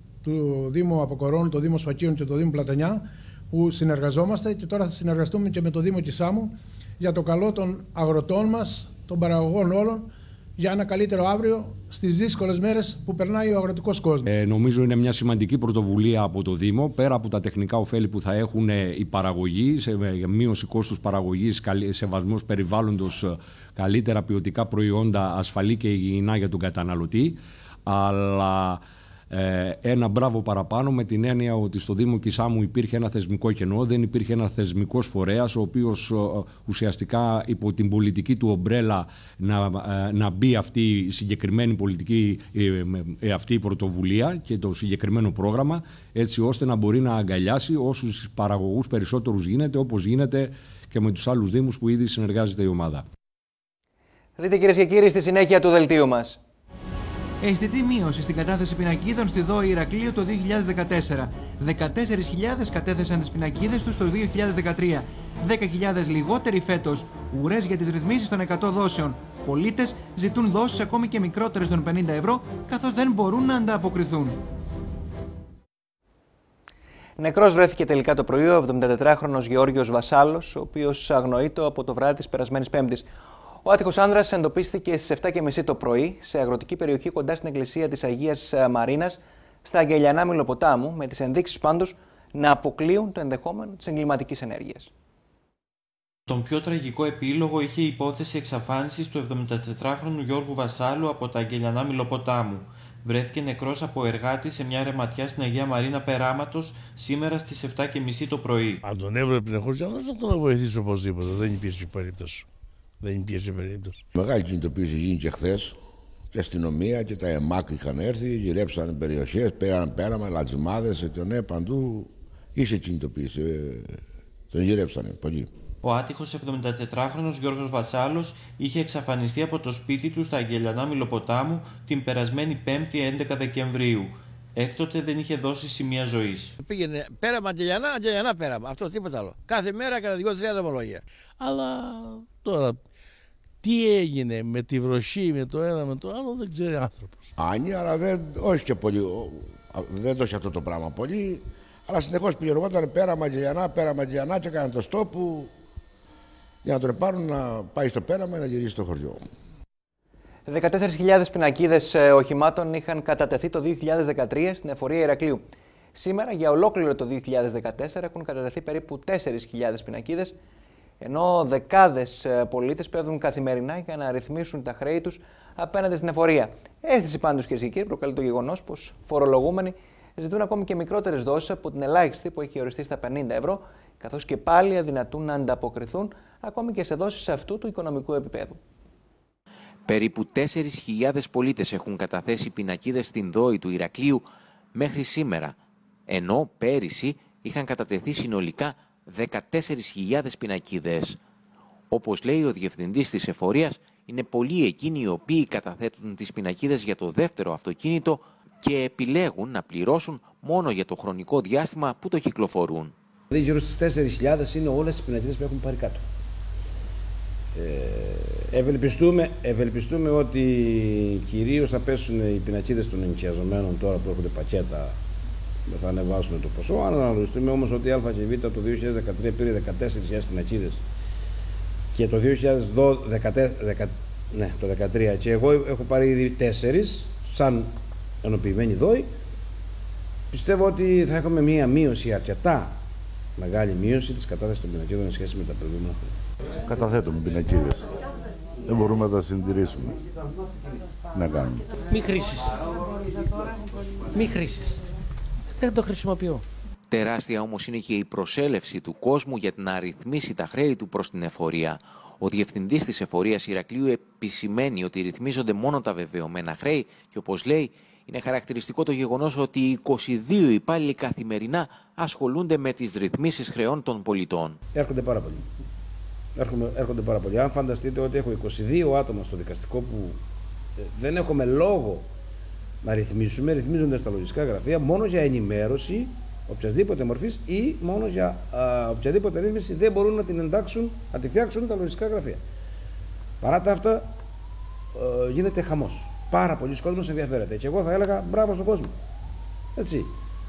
του Δήμου Αποκορών, το Δήμο Σφακίων και το Δήμο Πλατανιά, που συνεργαζόμαστε, και τώρα θα συνεργαστούμε και με το Δήμο Κισάμου για το καλό των αγροτών μας, των παραγωγών όλων, για ένα καλύτερο αύριο στις δύσκολες μέρες που περνάει ο αγροτικός κόσμος. Ε, νομίζω είναι μια σημαντική πρωτοβουλία από το Δήμο, πέρα από τα τεχνικά ωφέλη που θα έχουν οι παραγωγοί, σε μείωση κόστους παραγωγής, σεβασμός περιβάλλοντος, καλύτερα ποιοτικά προϊόντα, ασφαλή και υγιεινά για τον καταναλωτή, αλλά Ε, ένα μπράβο παραπάνω με την έννοια ότι στο Δήμο Κισάμου υπήρχε ένα θεσμικό κενό, δεν υπήρχε ένα θεσμικός φορέας ο οποίος ε, ουσιαστικά υπό την πολιτική του ομπρέλα να, ε, να μπει αυτή η συγκεκριμένη πολιτική, ε, ε, αυτή η πρωτοβουλία και το συγκεκριμένο πρόγραμμα, έτσι ώστε να μπορεί να αγκαλιάσει όσους παραγωγούς περισσότερους γίνεται, όπως γίνεται και με τους άλλους Δήμους που ήδη συνεργάζεται η ομάδα. Δείτε κυρίες και κύριοι στη συνέχεια του δελτίου μας. Αισθητή μείωση στην κατάθεση πινακίδων στη ΔΟΗ Ηρακλείου το δύο χιλιάδες δεκατέσσερα. δεκατέσσερις χιλιάδες κατέθεσαν τις πινακίδες τους το δύο χιλιάδες δεκατρία. δέκα χιλιάδες λιγότεροι φέτος. Ουρές για τις ρυθμίσεις των εκατό δόσεων. Πολίτες ζητούν δόσεις ακόμη και μικρότερες των πενήντα ευρώ, καθώς δεν μπορούν να ανταποκριθούν. Νεκρός βρέθηκε τελικά το πρωί ο εβδομηντατετράχρονος Γεώργιος Βασάλος, ο οποίος αγνοείτο από το βράδυ της περασμένης Πέμπτης. Ο άτυχος άνδρας εντοπίστηκε στις επτά και μισή το πρωί σε αγροτική περιοχή κοντά στην εκκλησία της Αγίας Μαρίνας, στα Αγγελιανά Μιλοποτάμου, με τις ενδείξεις πάντως να αποκλείουν το ενδεχόμενο της εγκληματικής ενέργειας. Τον πιο τραγικό επίλογο είχε η υπόθεση εξαφάνισης του εβδομηντατετράχρονου Γιώργου Βασάλου από τα Αγγελιανά Μιλοποτάμου. Βρέθηκε νεκρός από εργάτη σε μια ρεματιά στην Αγία Μαρίνα Περάματος σήμερα στις επτά και μισή το πρωί. Αν τον έβλεπε να χωρίσει, θα τον βοηθήσει οπωσδήποτε. Δεν υπήρχε περίπτωση. Δεν υπήρχε περίπτωση. Μεγάλη κινητοποίηση γίνηκε χθες. Και αστυνομία και τα ΕΜΑΚ είχαν έρθει, γυρέψαν περιοχές, πήγαν πέραμα, λατζιμάδες, ναι, παντού είχε κινητοποίηση. Τον γυρέψανε πολύ. Ο άτυχος εβδομηντατετράχρονος Γιώργος Βασάλος είχε εξαφανιστεί από το σπίτι του στα Αγγελιανά Μιλοποτάμου την περασμένη Πέμπτη έντεκα Δεκεμβρίου. Έκτοτε δεν είχε δώσει σημεία ζωής. Πήγαινε πέραμα Αγγελιανά, Αγγελιανά πέραμα. Αυτό τίποτα άλλο. Κάθε μέρα κατά δυο τρία δρομολόγια. Αλλά τώρα τι έγινε με τη βροχή, με το ένα, με το άλλο, δεν ξέρει άνθρωπος. Άνι, αλλά δεν, όχι και πολύ, δεν το είχε αυτό το πράγμα πολύ. Αλλά συνεχώς πηγαινόταν πέραμα Αγγελιανά, πέραμα Αγγελιανά και έκανε το στόπου για να τον πάρουν να πάει στο πέραμα και να γυρίσει στο χωριό. δεκατέσσερις χιλιάδες πινακίδες οχημάτων είχαν κατατεθεί το δύο χιλιάδες δεκατρία στην εφορία Ηρακλείου. Σήμερα, για ολόκληρο το δύο χιλιάδες δεκατέσσερα, έχουν κατατεθεί περίπου τέσσερις χιλιάδες πινακίδες, ενώ δεκάδες πολίτες πέφτουν καθημερινά για να ρυθμίσουν τα χρέη τους απέναντι στην εφορία. Αίσθηση πάντως, κυρίες και κύριοι, προκαλεί το γεγονός πως φορολογούμενοι ζητούν ακόμη και μικρότερες δόσεις από την ελάχιστη που έχει οριστεί στα πενήντα ευρώ, καθώς και πάλι αδυνατούν να ανταποκριθούν ακόμη και σε δόσεις αυτού του οικονομικού επίπεδου. Περίπου τέσσερις χιλιάδες πολίτες έχουν καταθέσει πινακίδες στην ΔΟΗ του Ηρακλείου μέχρι σήμερα, ενώ πέρυσι είχαν κατατεθεί συνολικά δεκατέσσερις χιλιάδες πινακίδες. Όπως λέει ο διευθυντής της εφορίας, είναι πολλοί εκείνοι οι οποίοι καταθέτουν τις πινακίδες για το δεύτερο αυτοκίνητο και επιλέγουν να πληρώσουν μόνο για το χρονικό διάστημα που το κυκλοφορούν. Δηλαδή γύρω στις τέσσερις χιλιάδες είναι όλες οι πινακίδες που έχουν πάρει κάτω. Ε, ευελπιστούμε, ευελπιστούμε ότι κυρίως θα πέσουν οι πινακίδες των ενοικιαζομένων τώρα που έρχονται πακέτα, θα ανεβάσουν το ποσό. Αν αναλογιστούμε όμως ότι η Α και Β το δύο χιλιάδες δεκατρία πήρε δεκατέσσερις χιλιάδες πινακίδες και το δύο χιλιάδες δεκατρία, ναι, το δεκατρία και εγώ έχω πάρει ήδη τέσσερις σαν ενοποιημένοι δόη, πιστεύω ότι θα έχουμε μία μείωση, αρκετά μεγάλη μείωση της κατάθεσης των πινακίδων σε σχέση με τα προηγούμενα χρόνια. Καταθέτουμε πινακίδες. Δεν μπορούμε να τα συντηρήσουμε. Τι να κάνουμε. Μη χρήσεις. Μη χρήσεις. Δεν το χρησιμοποιώ. Τεράστια όμως είναι και η προσέλευση του κόσμου για να ρυθμίσει τα χρέη του προς την εφορία. Ο διευθυντής της εφορίας Ηρακλείου επισημαίνει ότι ρυθμίζονται μόνο τα βεβαιωμένα χρέη και, όπως λέει, είναι χαρακτηριστικό το γεγονός ότι οι είκοσι δύο υπάλληλοι καθημερινά ασχολούνται με τις ρυθμίσεις χρεών των πολιτών. Έρχονται πάρα πολλοί. Έρχονται, έρχονται πάρα πολλοί. Αν φανταστείτε ότι έχω είκοσι δύο άτομα στο δικαστικό που δεν έχουμε λόγο να ρυθμίσουμε, ρυθμίζονται στα λογιστικά γραφεία μόνο για ενημέρωση οποιασδήποτε μορφής ή μόνο για α, οποιαδήποτε ρύθμιση δεν μπορούν να την εντάξουν, να τη φτιάξουν τα λογιστικά γραφεία. Παρά τα αυτά, ε, γίνεται χαμός. Πάρα πολλοί κόσμος ενδιαφέρεται. Και εγώ θα έλεγα μπράβο στον κόσμο. Έτσι.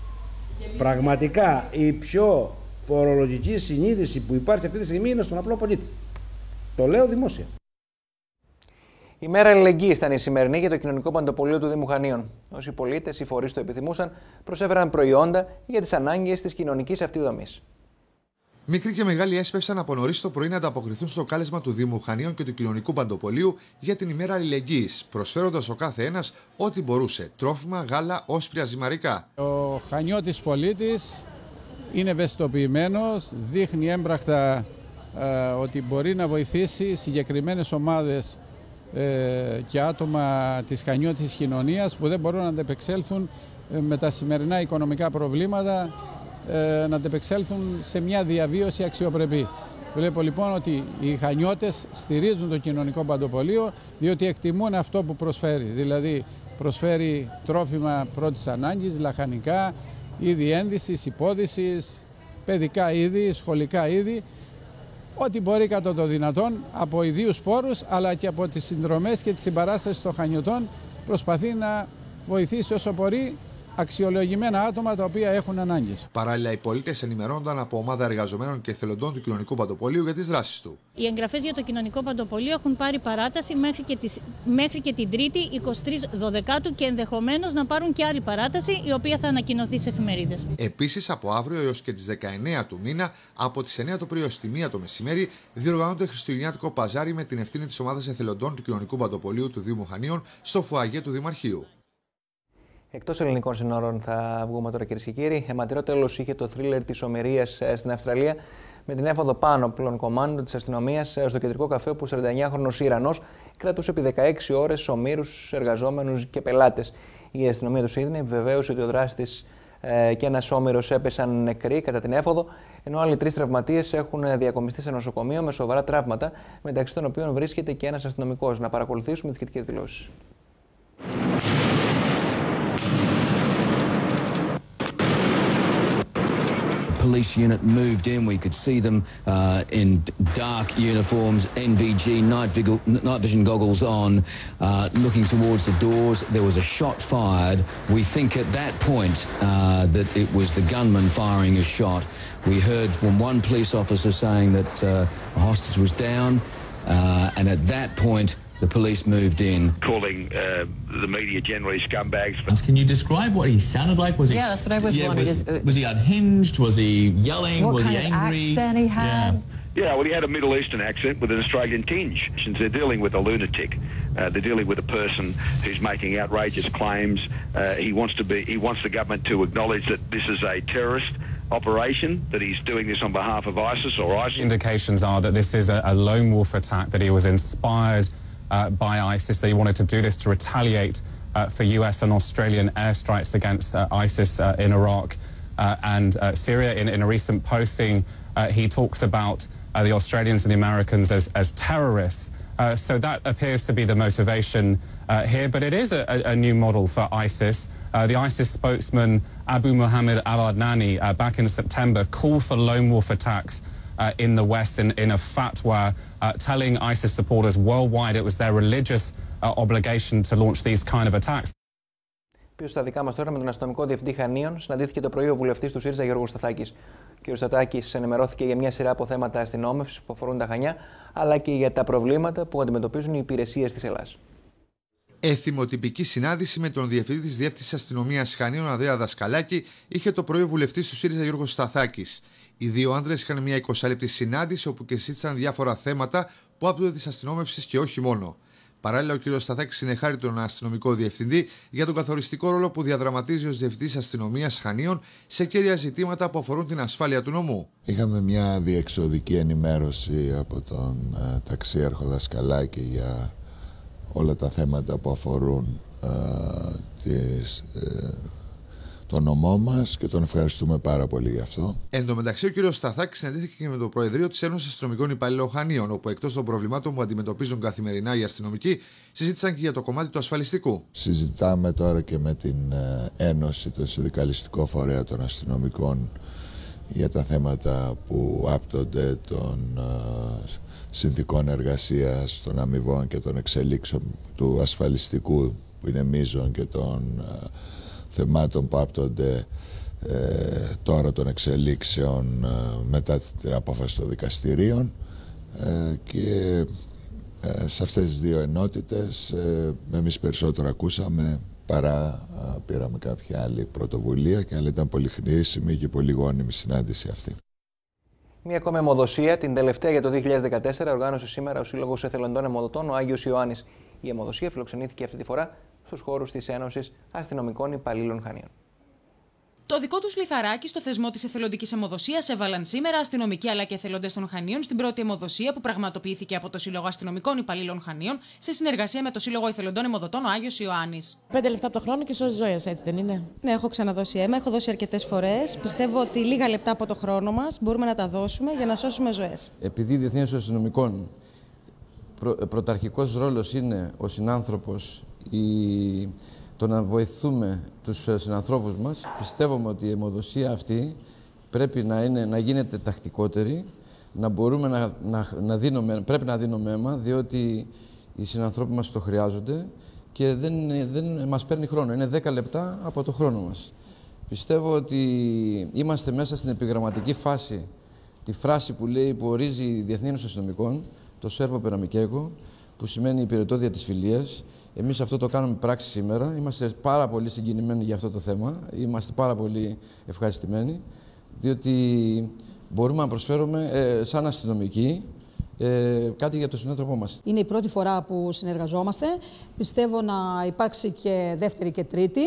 Πραγματικά η πιο φορολογική συνείδηση που υπάρχει αυτή τη στιγμή είναι στον απλό πολίτη. Το λέω δημόσια. Η μέρα αλληλεγγύης ήταν η σημερινή για το κοινωνικό παντοπολείο του Δήμου Χανίων. Όσοι πολίτες ή φορείς το επιθυμούσαν, προσέφεραν προϊόντα για τις ανάγκες της κοινωνικής αυτής δομής. Μικροί και μεγάλοι έσπευσαν από νωρίς το πρωί να ανταποκριθούν στο κάλεσμα του Δήμου Χανίων και του Κοινωνικού Παντοπολείου για την ημέρα αλληλεγγύης, προσφέροντας ο κάθε ένας ό,τι μπορούσε: τρόφιμα, γάλα, όσπρια, ζυμαρικά. Ο Χανιώτης πολίτης είναι ευαισθητοποιημένος, δείχνει έμπρακτα ε, ότι μπορεί να βοηθήσει συγκεκριμένες ομάδες ε, και άτομα της χανιώτης κοινωνίας που δεν μπορούν να αντεπεξέλθουν ε, με τα σημερινά οικονομικά προβλήματα, ε, να αντεπεξέλθουν σε μια διαβίωση αξιοπρεπή. Βλέπω λοιπόν ότι οι χανιώτες στηρίζουν το Κοινωνικό Παντοπολείο διότι εκτιμούν αυτό που προσφέρει. Δηλαδή προσφέρει τρόφιμα πρώτης ανάγκης, λαχανικά, είδη ένδυσης, υπόδυσης, παιδικά είδη, σχολικά είδη, ό,τι μπορεί κατά το δυνατόν από ιδίους πόρους αλλά και από τις συνδρομές και τις συμπαράστασεις των χανιωτών προσπαθεί να βοηθήσει όσο μπορεί αξιολογημένα άτομα τα οποία έχουν ανάγκες. Παράλληλα, οι πολίτες ενημερώνονταν από ομάδα εργαζομένων και εθελοντών του Κοινωνικού Παντοπολείου για τις δράσεις του. Οι εγγραφές για το Κοινωνικό Παντοπολείο έχουν πάρει παράταση μέχρι και, τις, μέχρι και την Τρίτη, εικοστή τρίτη Δωδεκάτου, και ενδεχομένως να πάρουν και άλλη παράταση, η οποία θα ανακοινωθεί σε εφημερίδες. Επίσης, από αύριο έως και τις δεκαεννέα του μήνα, από τις εννέα το πρωί έως τη μία το μεσημέρι, διοργανώνεται χριστουγεννιάτικο παζάρι με την ευθύνη της ομάδας εθελοντών του Κοινωνικού Παντοπολείου του Δήμου Χανίων στο φουαγέ του Δημαρχείου. Εκτός ελληνικών συνόρων θα βγούμε τώρα, κυρίες και κύριοι. Αιματηρό τέλος είχε το θρίλερ της ομηρίας στην Αυστραλία με την έφοδο πάνω πλέον κομμάντο της αστυνομίας στο κεντρικό καφέ όπου ο σαρανταεννιάχρονος Ιρανός κρατούσε επί δεκαέξι ώρες ομήρους, εργαζόμενους και πελάτες. Η αστυνομία του Σίδνεϊ επιβεβαίωσε ότι ο δράστης ε, και ένας όμηρος έπεσαν νεκροί κατά την έφοδο, ενώ άλλοι τρεις τραυματίες έχουν διακομιστεί σε νοσοκομείο με σοβαρά τραύματα, μεταξύ των οποίων βρίσκεται και ένας αστυνομικός. Να παρακολουθήσουμε τις σχετικές δηλώσεις. Police unit moved in. We could see them uh, in dark uniforms, N V G night, vigil, night vision goggles on, uh, looking towards the doors. There was a shot fired. We think at that point uh, that it was the gunman firing a shot. We heard from one police officer saying that uh, a hostage was down, uh, and at that point the police moved in. Calling uh, the media generally scumbags. Can you describe what he sounded like? Was he? Yeah, that's what I was yeah, wondering. Was, Is, uh, was he unhinged? Was he yelling? What was kind he of angry? accent he had? Yeah. Yeah, well, he had a Middle Eastern accent with an Australian tinge. Since they're dealing with a lunatic, uh, they're dealing with a person who's making outrageous claims. Uh, he wants to be. He wants the government to acknowledge that this is a terrorist operation, that he's doing this on behalf of ISIS or ISIS. Indications are that this is a, a lone wolf attack. That he was inspired Uh, by ISIS, that he wanted to do this to retaliate uh, for U S and Australian airstrikes against uh, ISIS uh, in Iraq uh, and uh, Syria. In, in a recent posting, uh, he talks about uh, the Australians and the Americans as, as terrorists. Uh, so that appears to be the motivation uh, here, but it is a, a new model for ISIS. Uh, the ISIS spokesman Abu Muhammad al-Adnani uh, back in September called for lone wolf attacks uh, in the West in, in a fatwa, uh, telling ISIS supporters worldwide it was their religious uh, obligation to launch these kind of attacks. Πίσω στα δικά μας τώρα με τον αστυνομικό διευθυντή Χανίων συναντήθηκε το πρωί ο βουλευτής του ΣΥΡΙΖΑ Γιώργος Σταθάκης. Ο κ. Σταθάκης ενημερώθηκε για μια σειρά από θέματα αστυνόμευσης που αφορούν τα Χανιά, αλλά και για τα προβλήματα που αντιμετωπίζουν οι υπηρεσίες της Ελλάδας. Εθιμοτυπική συνάντηση με τον διευθυντή της Διεύθυνσης Αστυνομίας Χανίων Ανδρέα Δασκαλάκη είχε το πρωί ο βουλευτής του ΣΥΡΙΖΑ Γιώργος Σταθάκης. Οι δύο άντρες είχαν μια εικοσάλεπτη συνάντηση όπου και συζήτησαν διάφορα θέματα που άπτονται της αστυνόμευσης και όχι μόνο. Παράλληλα, ο κ. Σταθάκης συνεχάρει τον αστυνομικό διευθυντή για τον καθοριστικό ρόλο που διαδραματίζει ως διευθυντής αστυνομίας Χανίων σε κέρια ζητήματα που αφορούν την ασφάλεια του νομού. Είχαμε μια διεξοδική ενημέρωση από τον ε, ταξίαρχο Δασκαλάκη για όλα τα θέματα που αφορούν ε, τις, ε, το νομό μας και τον ευχαριστούμε πάρα πολύ γι' αυτό. Εν τω μεταξύ, ο κ. Σταθάκης συναντήθηκε και με το Προεδρείο της Ένωσης Αστυνομικών Υπαλλήλων Χανίων, όπου εκτός των προβλημάτων που αντιμετωπίζουν καθημερινά οι αστυνομικοί, συζήτησαν και για το κομμάτι του ασφαλιστικού. Συζητάμε τώρα και με την Ένωση, το Συνδικαλιστικό Φορέα των Αστυνομικών, για τα θέματα που άπτονται των συνθηκών εργασίας, των αμοιβών και των εξελίξεων του ασφαλιστικού, που είναι μείζον, και των θεμάτων που άπτονται ε, τώρα των εξελίξεων ε, μετά την απόφαση των δικαστηρίων ε, και ε, σε αυτές τις δύο ενότητες ε, εμείς περισσότερο ακούσαμε παρά ε, πήραμε κάποια άλλη πρωτοβουλία, και αλλά ήταν πολύ χρήσιμη και πολύ γόνιμη συνάντηση αυτή. Μία ακόμη αιμοδοσία, την τελευταία για το δύο χιλιάδες δεκατέσσερα, οργάνωσε σήμερα ο Σύλλογος Εθελοντών Αιμοδοτών, ο Άγιος Ιωάννης. Η αιμοδοσία φιλοξενήθηκε αυτή τη φορά στους χώρους της Ένωσης Αστυνομικών Υπαλλήλων Χανίων. Το δικό τους λιθαράκι στο θεσμό της εθελοντικής αιμοδοσίας έβαλαν σήμερα αστυνομικοί αλλά και εθελοντές των Χανίων στην πρώτη αιμοδοσία που πραγματοποιήθηκε από το Σύλλογο Αστυνομικών Υπαλλήλων Χανίων σε συνεργασία με το Σύλλογο Εθελοντών Αιμοδοτών ο Άγιος Ιωάννης. Πέντε λεπτά από το χρόνο και σώζει ζωές, έτσι δεν είναι? Ναι, έχω ξαναδώσει αίμα, έχω δώσει αρκετές φορές. Πιστεύω ότι λίγα λεπτά από το χρόνο μας μπορούμε να τα δώσουμε για να σώσουμε ζωές. Επειδή η Διεθνής Αστυνομικών πρω, πρωταρχικός ρόλος είναι ο συνάνθρωπος, η... το να βοηθούμε τους συνανθρώπους μας, πιστεύουμε ότι η αιμοδοσία αυτή πρέπει να, είναι, να γίνεται τακτικότερη, να μπορούμε να, να, να δίνουμε, πρέπει να δίνουμε αίμα, διότι οι συνανθρώποι μας το χρειάζονται και δεν, δεν μας παίρνει χρόνο. Είναι δέκα λεπτά από το χρόνο μας. Πιστεύω ότι είμαστε μέσα στην επιγραμματική φάση, τη φράση που λέει, που ορίζει η Διεθνή Ένωση Αστυνομικών, το Σέρβο Περαμικέκο, που σημαίνει υπηρετώ δια της φιλίας. Εμείς αυτό το κάνουμε πράξη σήμερα. Είμαστε πάρα πολύ συγκινημένοι για αυτό το θέμα. Είμαστε πάρα πολύ ευχαριστημένοι, διότι μπορούμε να προσφέρουμε ε, σαν αστυνομικοί ε, κάτι για τον συνάνθρωπό μας. Είναι η πρώτη φορά που συνεργαζόμαστε. Πιστεύω να υπάρξει και δεύτερη και τρίτη.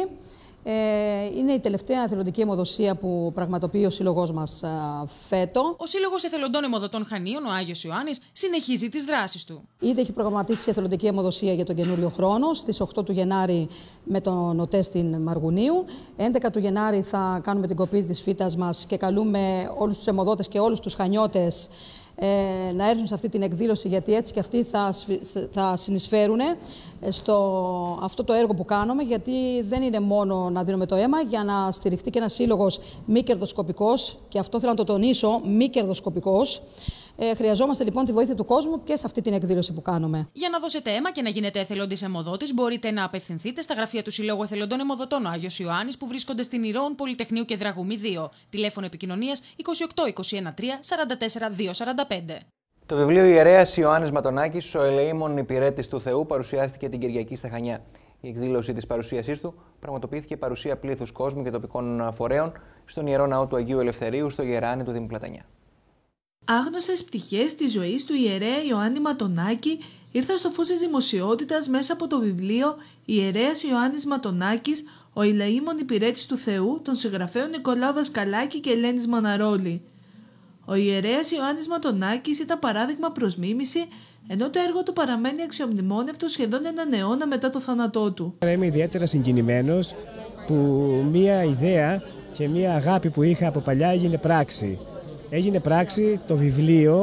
Είναι η τελευταία εθελοντική αιμοδοσία που πραγματοποιεί ο σύλλογός μας φέτο. Ο Σύλλογος Εθελοντών Αιμοδοτών Χανίων, ο Άγιος Ιωάννης, συνεχίζει τις δράσεις του. Ήδη έχει προγραμματίσει εθελοντική αιμοδοσία για τον καινούριο χρόνο, στις οκτώ του Γενάρη με τον ΟΤΕ στην Μαργουνίου. έντεκα του Γενάρη θα κάνουμε την κοπή της φύτας μας και καλούμε όλους τους αιμοδότες και όλους τους χανιώτες Ε, να έρθουν σε αυτή την εκδήλωση, γιατί έτσι και αυτοί θα, θα συνεισφέρουν στο αυτό το έργο που κάνουμε, γιατί δεν είναι μόνο να δίνουμε το αίμα, για να στηριχτεί και ένας σύλλογος μη κερδοσκοπικός, και αυτό θέλω να το τονίσω, μη κερδοσκοπικός. Ε, χρειαζόμαστε λοιπόν τη βοήθεια του κόσμου και σε αυτή την εκδήλωση που κάνουμε. Για να δώσετε αίμα και να γίνετε εθελόντης αιμοδότης, μπορείτε να απευθυνθείτε στα γραφεία του Συλλόγου Εθελοντών Αιμοδοτών ο Άγιος Ιωάννης, που βρίσκονται στην Ηρώων Πολυτεχνείου και Δραγούμη δύο. Τηλέφωνο επικοινωνίας είκοσι οκτώ είκοσι ένα τρία σαράντα τέσσερα διακόσια σαράντα πέντε. Το βιβλίο Ιερέας Ιωάννης Ματονάκης, ο ελεήμων υπηρέτης του Θεού, παρουσιάστηκε την Κυριακή στα Χανιά. Η εκδήλωση της παρουσίασής του πραγματοποιήθηκε παρουσία πλήθους κόσμου και τοπικών φορέων στον Ιερό Ναό του Αγίου Ελευθερίου, στο Γεράνι του Δήμου Πλατανιά. Άγνωστες πτυχές της ζωής του ιερέα Ιωάννη Ματονάκη ήρθαν στο φως της δημοσιότητας μέσα από το βιβλίο «Ιερέας Ιωάννης Ματονάκης, ο ηλεήμων υπηρέτης του Θεού» των συγγραφέων Νικολάου Δασκαλάκη και Ελένης Μαναρόλη. Ο ιερέας Ιωάννης Ματονάκης ήταν παράδειγμα προς μίμηση, ενώ το έργο του παραμένει αξιομνημόνευτο σχεδόν έναν αιώνα μετά το θάνατό του. Είμαι ιδιαίτερα συγκινημένος που μία ιδέα και μία αγάπη που είχα από παλιά έγινε πράξη. Έγινε πράξη το βιβλίο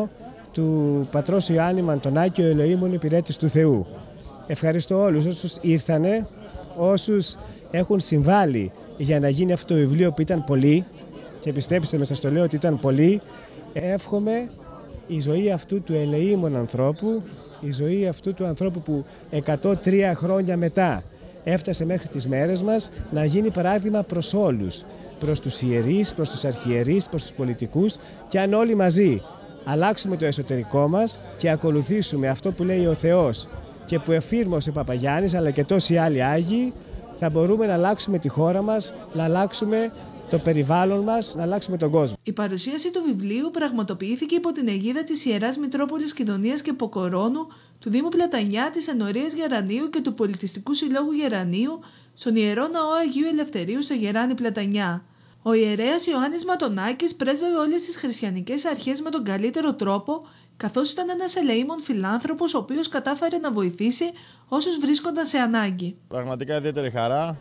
του πατρός Ιωάννη Μαντονάκη, ο ελεήμων υπηρέτης του Θεού. Ευχαριστώ όλους όσους ήρθανε, όσους έχουν συμβάλει για να γίνει αυτό το βιβλίο που ήταν πολλοί, και πιστέψτε με, σας το λέω ότι ήταν πολλοί. Εύχομαι η ζωή αυτού του ελεήμων ανθρώπου, η ζωή αυτού του ανθρώπου που εκατόν τρία χρόνια μετά έφτασε μέχρι τις μέρες μας, να γίνει παράδειγμα προς όλους, προς τους ιερείς, προς τους αρχιερείς, προς τους πολιτικούς, και αν όλοι μαζί αλλάξουμε το εσωτερικό μας και ακολουθήσουμε αυτό που λέει ο Θεός και που εφήρμοσε ο Παπαγιάννης αλλά και τόσοι άλλοι Άγιοι, θα μπορούμε να αλλάξουμε τη χώρα μας, να αλλάξουμε το περιβάλλον μας, να αλλάξουμε τον κόσμο. Η παρουσίαση του βιβλίου πραγματοποιήθηκε υπό την αιγίδα της Ιεράς Μητρόπολης Κιδωνίας και Ποκορώνου, του Δήμου Πλατανιά, της Ενορίας Γερανίου και του Πολιτιστικού Συλλόγου Γερανίου στον Ιερό Ναό Αγίου Ελευθερίου στο Γεράνι Πλατανιά. Ο ιερέας Ιωάννης Ματονάκης πρέσβευε όλες τις χριστιανικές αρχές με τον καλύτερο τρόπο, καθώς ήταν ένας ελεήμων φιλάνθρωπος ο οποίος κατάφερε να βοηθήσει όσους βρίσκονταν σε ανάγκη. Πραγματικά ιδιαίτερη χαρά.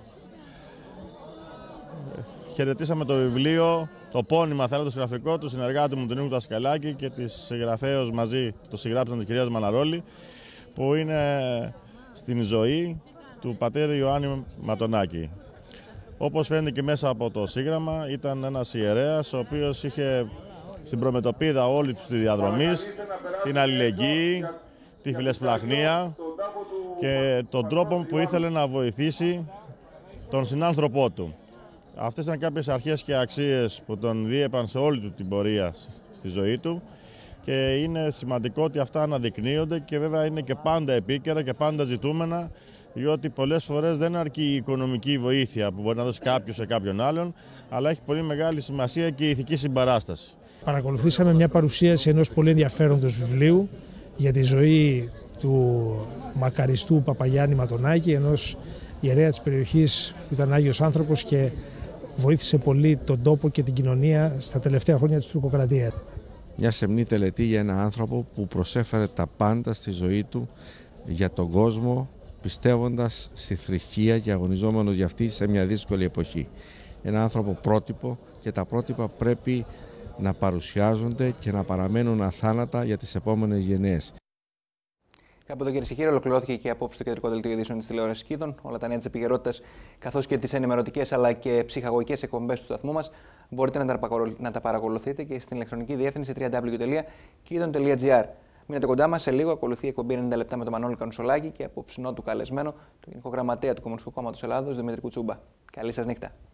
Χαιρετήσαμε το βιβλίο, το πόνημα, θέλω το συγγραφικό του συνεργάτη μου, τον Νίκο Δασκαλάκη, και τη συγγραφέως μαζί, το συγγράψαν της κυρίας Μαναρόλη, που είναι στην ζωή του πατέρα Ιωάννη Ματονάκη. Όπως φαίνεται και μέσα από το σύγγραμμα, ήταν ένας ιερέας ο οποίος είχε στην προμετωπίδα όλη του τη διαδρομή, την αλληλεγγύη, τη φιλεσπλαχνία και τον τρόπο που ήθελε να βοηθήσει τον συνάνθρωπό του. Αυτές ήταν κάποιες αρχές και αξίες που τον διέπαν σε όλη του την πορεία στη ζωή του, και είναι σημαντικό ότι αυτά αναδεικνύονται και βέβαια είναι και πάντα επίκαιρα και πάντα ζητούμενα, διότι πολλές φορές δεν αρκεί η οικονομική βοήθεια που μπορεί να δώσει κάποιος σε κάποιον άλλον, αλλά έχει πολύ μεγάλη σημασία και η ηθική συμπαράσταση. Παρακολουθήσαμε μια παρουσίαση ενός πολύ ενδιαφέροντος βιβλίου για τη ζωή του μακαριστού Παπαγιάννη Ματονάκη, ενός ιερέα της περιοχής που ήταν Άγιος άνθρωπος και βοήθησε πολύ τον τόπο και την κοινωνία στα τελευταία χρόνια της τουρκοκρατίας. Μια σεμνή τελετή για έναν άνθρωπο που προσέφερε τα πάντα στη ζωή του για τον κόσμο, πιστεύοντας στη θρησκεία και αγωνιζόμενος για αυτή σε μια δύσκολη εποχή. Ένα άνθρωπο πρότυπο, και τα πρότυπα πρέπει να παρουσιάζονται και να παραμένουν αθάνατα για τις επόμενες γενναίες. Κάπου εδώ, κύριε Σιχήρη, ολοκληρώθηκε και απόψε το κεντρικό δελτίο ειδήσεων της τηλεόρασης Κίδων. Όλα τα νέα της επικαιρότητας, καθώς και τις ενημερωτικές αλλά και ψυχαγωγικές εκπομπές του σταθμού μας, μπορείτε να τα παρακολουθείτε και στην ηλεκτρονική διεύθυνση double-u double-u double-u τελεία kidon τελεία gr. Μείνετε κοντά μας, σε λίγο ακολουθεί η εκπομπή ενενήντα λεπτά με τον Μανώλη Κανουσολάκη και απόψινό του καλεσμένο, τον Γενικό Γραμματέα του Κομμουνιστικού Κόμματος Ελλάδος, Δημήτρη Κουτσούμπα. Καλή σας νύχτα.